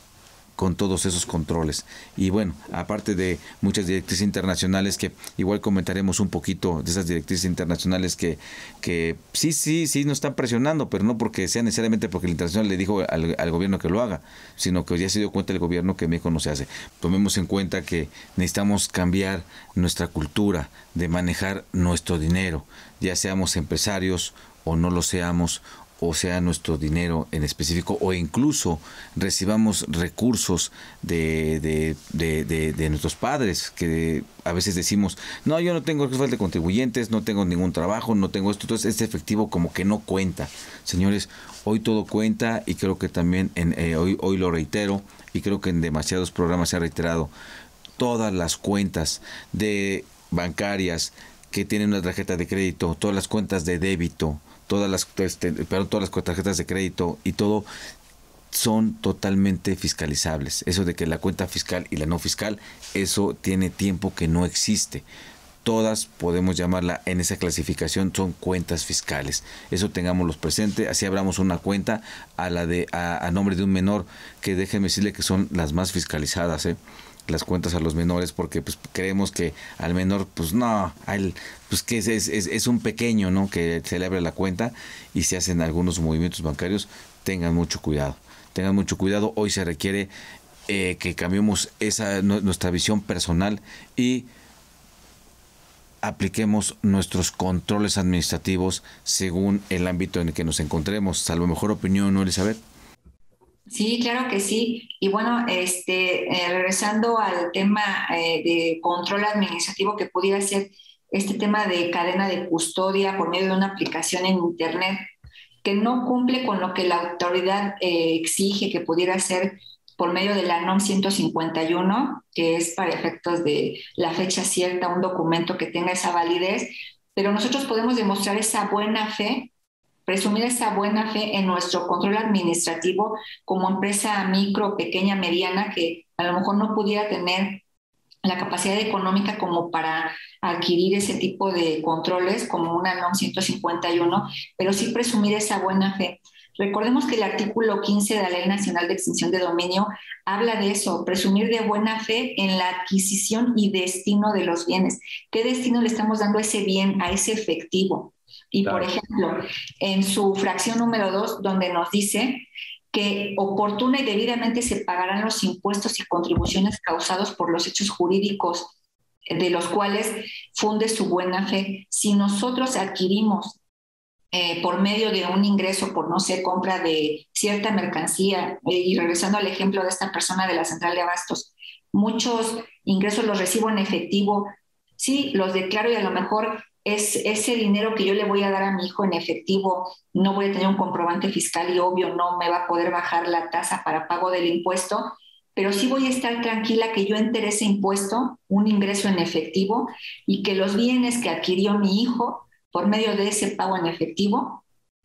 S1: con todos esos controles. Y bueno, aparte de muchas directrices internacionales que igual comentaremos un poquito de esas directrices internacionales que, que sí, sí, sí nos están presionando, pero no porque sea necesariamente porque el internacional le dijo al, al gobierno que lo haga, sino que ya se dio cuenta el gobierno que en México no se hace. Tomemos en cuenta que necesitamos cambiar nuestra cultura de manejar nuestro dinero, ya seamos empresarios o no lo seamos, o sea nuestro dinero en específico, o incluso recibamos recursos de, de, de, de, de nuestros padres, que a veces decimos, no, yo no tengo recursos de contribuyentes, no tengo ningún trabajo, no tengo esto, entonces este efectivo como que no cuenta. Señores, hoy todo cuenta y creo que también en, eh, hoy, hoy lo reitero y creo que en demasiados programas se ha reiterado, todas las cuentas de bancarias que tienen una tarjeta de crédito, todas las cuentas de débito, todas las este, perdón, todas las tarjetas de crédito y todo son totalmente fiscalizables. Eso de que la cuenta fiscal y la no fiscal, eso tiene tiempo que no existe. Todas podemos llamarla en esa clasificación, son cuentas fiscales. Eso tengámoslo presente, así abramos una cuenta a la de a, a nombre de un menor, que déjeme decirle que son las más fiscalizadas, ¿eh? Las cuentas a los menores, porque pues creemos que al menor, pues no, al, pues que es, es, es un pequeño, ¿no? Que se le abre la cuenta y se hacen algunos movimientos bancarios. Tengan mucho cuidado, tengan mucho cuidado. Hoy se requiere eh, que cambiemos esa nuestra visión personal y apliquemos nuestros controles administrativos según el ámbito en el que nos encontremos. Salvo mejor opinión, ¿no, Elizabeth?
S2: Sí, claro que sí. Y bueno, este, eh, regresando al tema eh, de control administrativo que pudiera ser este tema de cadena de custodia por medio de una aplicación en Internet que no cumple con lo que la autoridad eh, exige que pudiera ser por medio de la NOM ciento cincuenta y uno, que es para efectos de la fecha cierta, un documento que tenga esa validez, pero nosotros podemos demostrar esa buena fe presumir esa buena fe en nuestro control administrativo como empresa micro, pequeña, mediana, que a lo mejor no pudiera tener la capacidad económica como para adquirir ese tipo de controles como una NOM ciento cincuenta y uno, pero sí presumir esa buena fe. Recordemos que el artículo quince de la Ley Nacional de Extinción de Dominio habla de eso, presumir de buena fe en la adquisición y destino de los bienes. ¿Qué destino le estamos dando a ese bien, a ese efectivo? Y claro, por ejemplo, en su fracción número dos, donde nos dice que oportuna y debidamente se pagarán los impuestos y contribuciones causados por los hechos jurídicos de los cuales funde su buena fe. Si nosotros adquirimos eh, por medio de un ingreso, por no sé, compra de cierta mercancía, eh, y regresando al ejemplo de esta persona de la central de abastos, muchos ingresos los recibo en efectivo, sí, los declaro y a lo mejor es ese dinero que yo le voy a dar a mi hijo en efectivo, no voy a tener un comprobante fiscal y obvio no me va a poder bajar la tasa para pago del impuesto, pero sí voy a estar tranquila que yo enteré ese impuesto, un ingreso en efectivo, y que los bienes que adquirió mi hijo por medio de ese pago en efectivo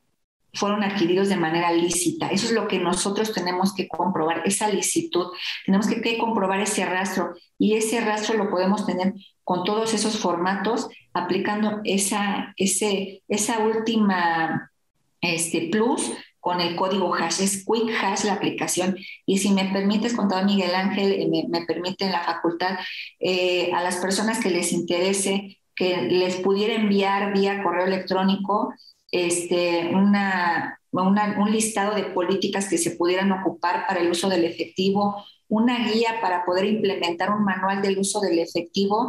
S2: fueron adquiridos de manera lícita. Eso es lo que nosotros tenemos que comprobar, esa licitud. Tenemos que, que comprobar ese rastro, y ese rastro lo podemos tener con todos esos formatos, aplicando esa, ese, esa última este, plus con el código hash. Es Quick Hash la aplicación. Y si me permites, contador Miguel Ángel, me, me permite la facultad, eh, a las personas que les interese, que les pudiera enviar vía correo electrónico este, una, una, un listado de políticas que se pudieran ocupar para el uso del efectivo, una guía para poder implementar un manual del uso del efectivo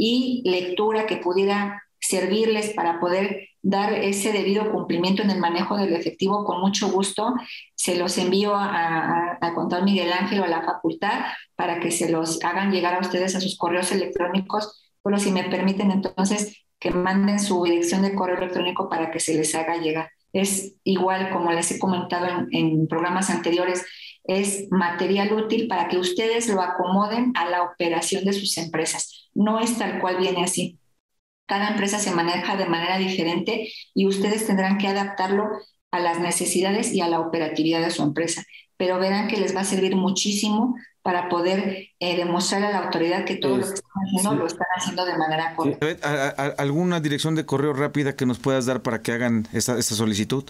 S2: y lectura que pudiera servirles para poder dar ese debido cumplimiento en el manejo del efectivo. Con mucho gusto se los envío a, a, a contador Miguel Ángel o a la facultad para que se los hagan llegar a ustedes a sus correos electrónicos. Pero si me permiten entonces que manden su dirección de correo electrónico para que se les haga llegar. Es igual, como les he comentado en, en programas anteriores, es material útil para que ustedes lo acomoden a la operación de sus empresas. No es tal cual viene así. Cada empresa se maneja de manera diferente y ustedes tendrán que adaptarlo a las necesidades y a la operatividad de su empresa. Pero verán que les va a servir muchísimo para poder eh, demostrar a la autoridad que todo pues, lo que están haciendo sí. lo están haciendo de manera correcta.
S1: Sí. ¿A, a, ¿Alguna dirección de correo rápida que nos puedas dar para que hagan esa, esa solicitud?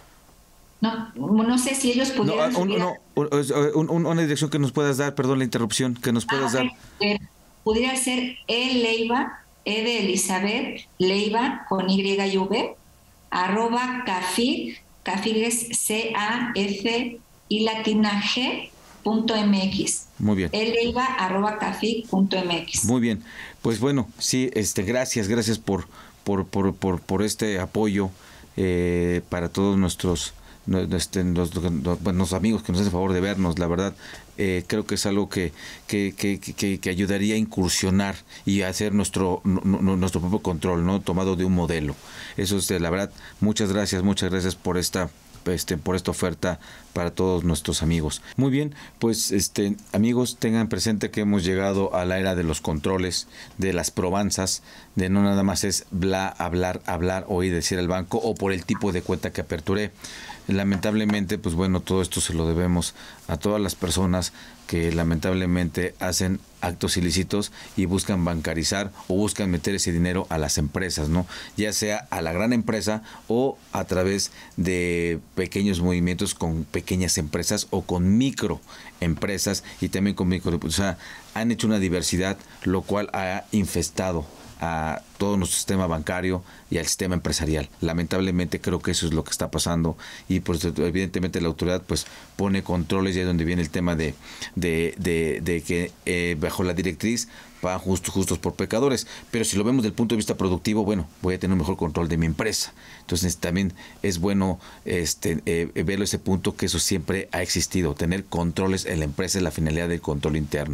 S2: No, no sé si ellos pudieran...
S1: No, un, no un, un, una dirección que nos puedas dar, perdón la interrupción, que nos puedas ah, okay. dar.
S2: Eh, pudiera ser E Leiva, E de Elizabeth, Leiva, con Y y V, arroba cafig, cafig es C A F I latina G, punto mx.
S1: Muy bien.
S2: Eleiva arroba cafig punto mx.
S1: Muy bien. Pues bueno, sí, este, gracias, gracias por, por, por, por, por este apoyo eh, para todos nuestros Este, los, los, los amigos que nos hacen favor de vernos. La verdad, eh, creo que es algo que, que, que, que, que ayudaría a incursionar y a hacer nuestro, no, no, nuestro propio control, ¿no? Tomado de un modelo. Eso es, la verdad, muchas gracias, muchas gracias por esta Este, por esta oferta para todos nuestros amigos. Muy bien, pues este amigos, tengan presente que hemos llegado a la era de los controles, de las probanzas, de no nada más es bla, hablar, hablar, oír decir al banco o por el tipo de cuenta que aperturé. Lamentablemente, pues bueno, todo esto se lo debemos a todas las personas que lamentablemente hacen actos ilícitos y buscan bancarizar o buscan meter ese dinero a las empresas, ¿no? Ya sea a la gran empresa o a través de pequeños movimientos con pequeñas empresas o con microempresas y también con micro, o sea, han hecho una diversidad, lo cual ha infestado a todo nuestro sistema bancario y al sistema empresarial. Lamentablemente creo que eso es lo que está pasando y pues evidentemente la autoridad pues pone controles, y es donde viene el tema de de, de, de que eh, bajo la directriz pagan justos, justos por pecadores, pero si lo vemos desde el punto de vista productivo, bueno, voy a tener un mejor control de mi empresa. Entonces también es bueno este eh, verlo ese punto, que eso siempre ha existido, tener controles en la empresa es la finalidad del control interno. Yo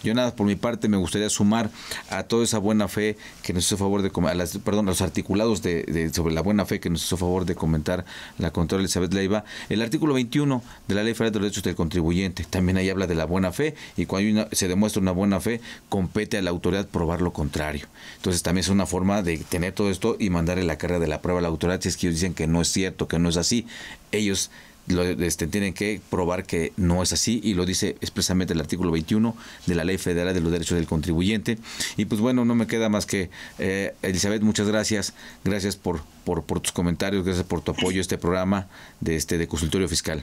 S1: Yo nada, por mi parte, me gustaría sumar a toda esa buena fe que nos hizo favor de, a las, perdón, a los articulados de, de, sobre la buena fe que nos hizo favor de comentar la Contralora Elizabeth Leiva, el artículo veintiuno de la Ley Federal de los Derechos del Contribuyente. También ahí habla de la buena fe, y cuando hay una, se demuestra una buena fe, compete a la autoridad probar lo contrario. Entonces también es una forma de tener todo esto y mandarle la carga de la prueba a la autoridad si es que ellos dicen que no es cierto, que no es así. Ellos Lo, este, tienen que probar que no es así, y lo dice expresamente el artículo veintiuno de la Ley Federal de los Derechos del Contribuyente. Y pues bueno, no me queda más que, eh, Elizabeth, muchas gracias, gracias por, por, por tus comentarios, gracias por tu apoyo a este programa de, este, de consultorio fiscal.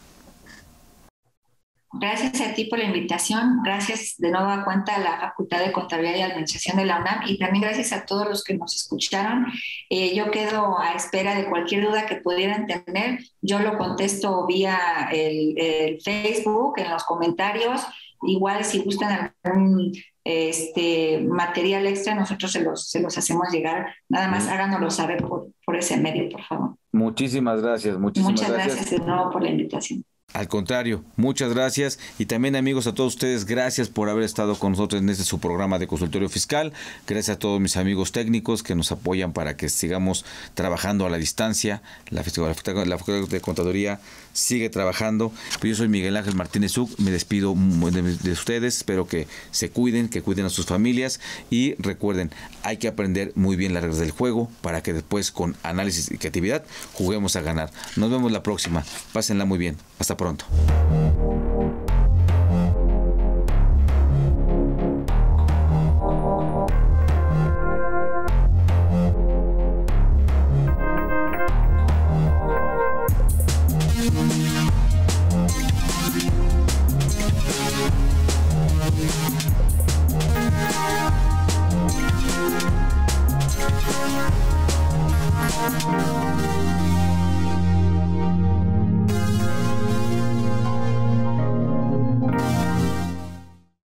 S2: Gracias a ti por la invitación, gracias de nueva cuenta a la Facultad de Contabilidad y Administración de la UNAM, y también gracias a todos los que nos escucharon. Eh, yo quedo a espera de cualquier duda que pudieran tener. Yo lo contesto vía el, el Facebook, en los comentarios. Igual si gustan algún este, material extra, nosotros se los, se los hacemos llegar. Nada más háganoslo saber por, por ese medio, por favor.
S1: Muchísimas gracias. Muchísimas
S2: Muchas gracias.
S1: gracias
S2: de nuevo por la invitación.
S1: Al contrario, muchas gracias. Y también, amigos, a todos ustedes, gracias por haber estado con nosotros en este su programa de consultorio fiscal. Gracias a todos mis amigos técnicos que nos apoyan para que sigamos trabajando a la distancia. La Facultad de Contaduría sigue trabajando. Yo soy Miguel Ángel Martínez Uc, me despido de ustedes. Espero que se cuiden, que cuiden a sus familias, y recuerden, hay que aprender muy bien las reglas del juego para que después, con análisis y creatividad, juguemos a ganar. Nos vemos la próxima. Pásenla muy bien. Hasta pronto.